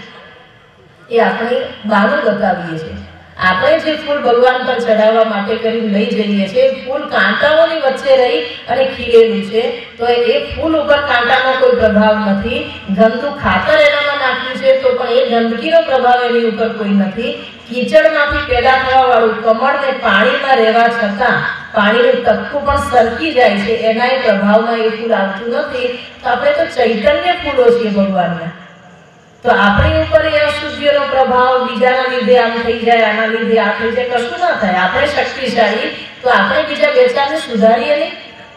B: એ આપણે બહાનું બતાવીએ છીએ. આપણે જે ફૂલ ભગવાન પર ચડાવવા માટે કરી લઈ જઈએ છીએ, ફૂલ કાંટાઓની વચ્ચે રહી અને ખીલેલું છે, તો એ ફૂલ ઉપર કાંટાનો કોઈ પ્રભાવ નથી. ગંદુ ખાતર એનામાં નાખ્યું છે તો પણ એ ગંદકીનો પ્રભાવ એની ઉપર કોઈ નથી. કીચડમાંથી પેદા થવા વાળું કમળ ને પાણીમાં રહેવા છતાં પાણીનું ટપકું પણ સરકી જાય છે, એના એ પ્રભાવમાં એ ફૂલ આવતું નથી. તો આપણે તો ચૈતન્ય ફૂલો છીએ ભગવાનના. તો આપણી ઉપર એ અશુદ્ધિનો પ્રભાવ બીજાના લીધે આમ થઈ જાય, આના લીધે આ થઈ જાય, કશું ના થાય. આપણે શક્તિશાળી, તો આપણે બીજા બે ચારને સુધારીએ નહીં.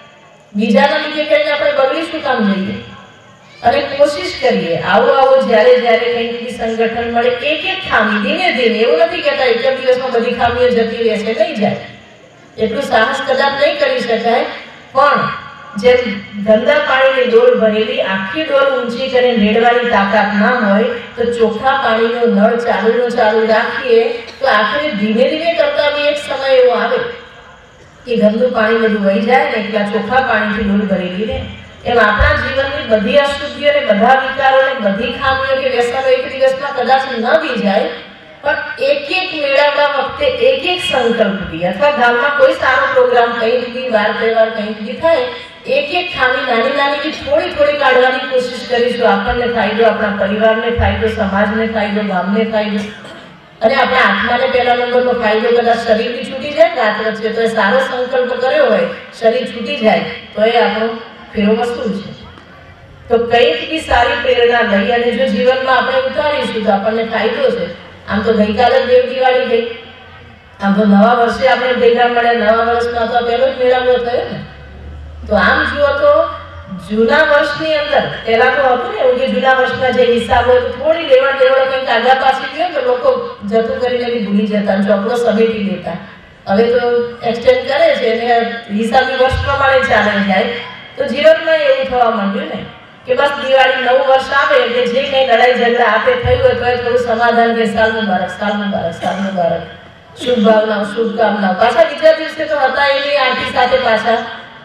B: બીજાના લીધે કરીને આપણે બગડી શું કામ જઈએ? અને કોશિશ કરીએ આવો આવો જ્યારે જ્યારે કંઈક બી સંગઠન મળે, એક એક ખામી ધીમે ધીમે, એવું નથી કહેતા એક જ દિવસમાં બધી ખામીઓ જતી રહેશે, નહીં જાય. એટલું સાહસ કદાચ નહીં કરી શકાય, પણ જેમ ગંદા પાણીની ડોલ ભરેલી આખી ડોલ ઊંચી કરીને રેડવાની તાકાત ના હોય, તો ચોખ્ખા પાણીનો નળ ચાલુ નો ચાલુ રાખીએ તો આખરે ધીમે ધીમે કરતા બી એક સમય એવો આવે કે ગંદુ પાણી બધું વહી જાય ને એટલા ચોખ્ખા પાણીથી ડોલ ભરેલી રહે. એમ આપણા જીવનની બધી અશુદ્ધિઓ ને બધા વિકારો ને બધી ખામીઓ કે વ્યસનો એક દિવસમાં કદાચ ન બી જાય, પણ એક એક મેળાવડા વખતે એક એક સંકલ્પ બી, અથવા ગામમાં કોઈ સારો પ્રોગ્રામ કંઈક બી વાર તહેવાર કંઈક બી થાય, એક એક ખામી નાની નાની બી થોડી થોડી કાઢવાની કોશિશ કરીશું. આપણને ફાયદો, આપણા પરિવારને ફાયદો, સમાજને ફાયદો, ગામને ફાયદો, અને આપણા આત્માને પહેલા નંબરનો ફાયદો. કદાચ શરીર બી છૂટી જાય રાત વચ્ચે તો એ સારો સંકલ્પ કર્યો હોય, શરીર છૂટી જાય તો એ આપણો ફેરો વસ્તુ છે. તો કંઈક બી સારી પ્રેરણા લઈ અને જો જીવનમાં આપણે ઉતારીશું તો આપણને ફાયદો છે. આમ તો ગઈકાલે દેવ દિવાળી ગઈ, આમ તો નવા વર્ષે આપણે ભેગા મળ્યા, નવા વર્ષમાં તો પહેલો જ મેળાવો થયો ને. તો આમ જુઓ તો જૂના વર્ષની અંદર પહેલા તો હતું ને એવું કે જૂના વર્ષના જે હિસાબ હોય તો થોડી લેવડ દેવડ કંઈક આગા પાછી ગયો તો લોકો જતું કરીને બી ભૂલી જતા, ચોપડો સમેટી લેતા. હવે તો એક્સટેન્ડ કરે છે અને હિસાબી વર્ષ પ્રમાણે ચાલે જાય. તો જીવનમાં એવું થવા માંડ્યું ને કે બસ દિવાળી નવું વર્ષ આવે એટલે જે કંઈ લડાઈ ઝઘડા આપે થયું હોય તો એ થોડું સમાધાન કે સાલ મુબારક, સાલ મુબારક, સાલ મુબારક, શુભ ભાવનાઓ, શુભકામનાઓ. પાછા બીજા દિવસે તો હતા એની આંટી સાથે પાછા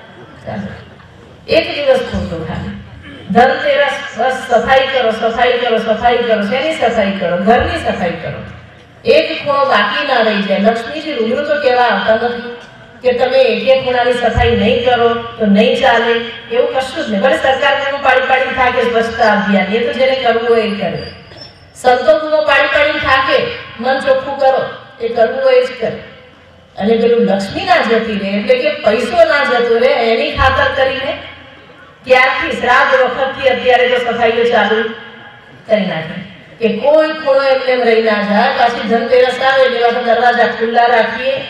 B: એક દિવસ પૂરતો ખાલી ધનતેરસ બસ સફાઈ કરો, સફાઈ કરો, સફાઈ કરો. શેની સફાઈ કરો? ઘરની સફાઈ કરો. એક ખૂણો બાકી ના રહી જાય. લક્ષ્મીજી રૂબરૂ તો કહેવા આવતા નથી કે તમે એક એક ખૂણાની સફાઈ નહીં કરો તો નહીં ચાલે, એવું કશું જ નહીં. ભલે સરકાર બૂમો પાડી પાડી થાકે સ્વચ્છતા અભિયાન, એ તો જેને કરવું હોય એ કરે. સંતો બૂમો પાડી પાડી થાકે મન ચોખ્ખું કરો, એ કરવું હોય એ જ કરે. અને પેલું લક્ષ્મી ના જતી રહે એટલે કે પૈસો ના જતો રહે એની ખાતર કરીને ત્યારથી શ્રાદ્ધ વખતથી અત્યારે તો સફાઈઓ ચાલુ કરી નાખે કે કોઈ ખૂણો એમને રહી ના જાય. પાછી ધનતેરસ આવે એટલે દરવાજા ખુલ્લા રાખીએ,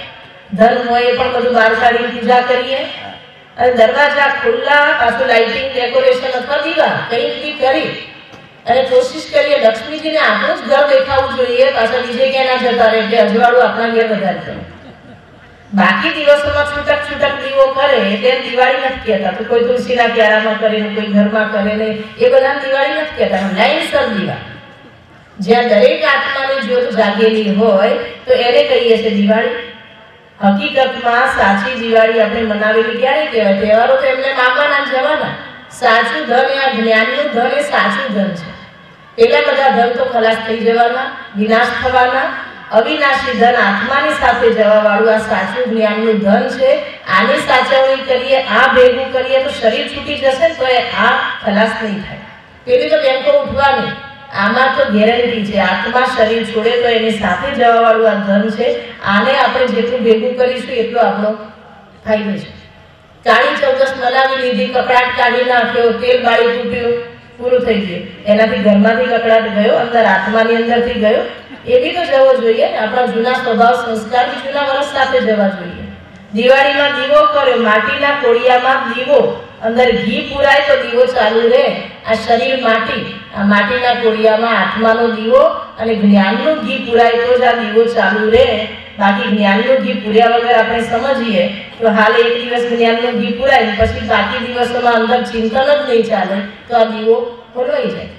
B: ધન હોય એ પણ બધું બહાર કાઢી પૂજા કરીએ અને દરવાજા ખુલ્લા, પાછું લાઇટિંગ, ડેકોરેશન અથવા દીવા કંઈક બી કરી અને કોશિશ કરીએ લક્ષ્મીજીને આપણું જ ઘર દેખાવું જોઈએ, પાછા બીજે ક્યાં ના જતા રહે એટલે અજવાળું આપણા ઘેર વધારે કરે. બાકી દિવસોમાં છૂટક છૂટક દીવો કરે એટલે દિવાળી નથી કહેતા. તો કોઈ તુલસીના ક્યારામાં કરે ને કોઈ ઘરમાં કરે ને એ બધા દિવાળી નથી કહેતા. લાઈનસર દીવા જ્યાં દરેક આત્માની જ્યોત જાગેલી હોય તો એને કહીએ છીએ દિવાળી. હકીકતમાં સાચી દિવાળી આપણે મનાવેલી ક્યારે કહેવાય? તહેવારો તો એમને માગવાના જવાના. સાચું ધન એ આ જ્ઞાનનું ધન એ સાચું ધન છે. પેલા બધા ધન તો ખલાસ થઈ જવાના, વિનાશ થવાના. અવિનાશી ધન આત્માની સાથે જવા વાળું આ સાચું જ્ઞાનનું ધન છે. આની સાચવણી કરીએ, આ ભેગું કરીએ તો શરીર છૂટી જશે તો એ આ ખલાસ નહીં થાય. પેલી તો બેંકો ઉઠવાની, આમાં તો ગેરંટી છે આત્મા શરીર છોડે તો એની સાથે જવા વાળું આ ધન છે. આને આપણે જેટલું ભેગું કરીશું એટલો આપણો ફાયદો છે. કાળી ચૌદસ મનાવી લીધી, કકડાટ કાઢી નાખ્યો, તેલ બાળી તૂટ્યું, પૂરું થઈ ગયું. એનાથી ઘરમાંથી કકડાટ ગયો, અંદર આત્માની અંદરથી ગયો. એ બી તો જવો જોઈએ. આપણા જૂના સ્વભાવ સંસ્કાર બી જૂના વર્ષ સાથે જવા જોઈએ. દિવાળીમાં દીવો કર્યો, માટીના કોળિયામાં દીવો, અંદર ઘી પુરાય તો દીવો ચાલુ રહે. આ શરીર માટી, આ માટીના કોળિયામાં આત્માનો દીવો અને જ્ઞાનનું ઘી પુરાય તો જ આ દીવો ચાલુ રહે. બાકી જ્ઞાનનું ઘી પૂર્યા વગર આપણે સમજીએ તો હાલ એક દિવસ જ્ઞાનનું ઘી પુરાય પછી બાકી દિવસોમાં અંદર ચિંતન જ નહીં ચાલે તો આ દીવો ખોલવાઈ જાય.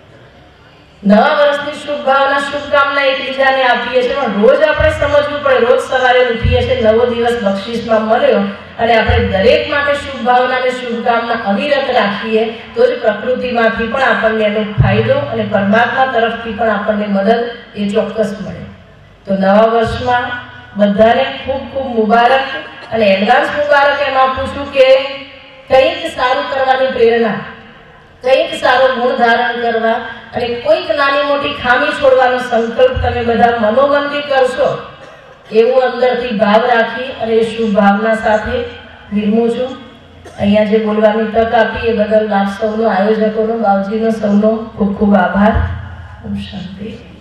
B: નવા વર્ષની શુભ ભાવના, શુભકામના એકબીજાને આપીએ છીએ, પણ રોજ આપણે સમજવું પડે. રોજ સવારે ઉઠીએ છીએ, નવો દિવસ બક્ષિસમાં મળ્યો અને આપણે દરેક માટે શુભ ભાવના અને શુભકામના અવિરત રાખીએ તો જ પ્રકૃતિમાંથી પણ આપણને એનો ફાયદો અને પરમાત્મા તરફથી પણ આપણને મદદ એ ચોક્કસ મળે. તો નવા વર્ષમાં બધાને ખૂબ ખૂબ મુબારક અને એડવાન્સ મુબારક એમ આપું છું કે કંઈક સારું કરવાની પ્રેરણા, કંઈક સારો ગુણ ધારણ કરવા અને કોઈક નાની મોટી ખામી છોડવાનો સંકલ્પ તમે બધા મનોમનથી કરશો એવું અંદરથી ભાવ રાખી અને એ શુભ ભાવના સાથે વિરમું છું. અહીંયા જે બોલવાની તક આપી એ બદલ આપ સૌનો, આયોજકોનો, બાવજીનો સૌનો ખૂબ ખૂબ આભાર. ઓમ શાંતિ.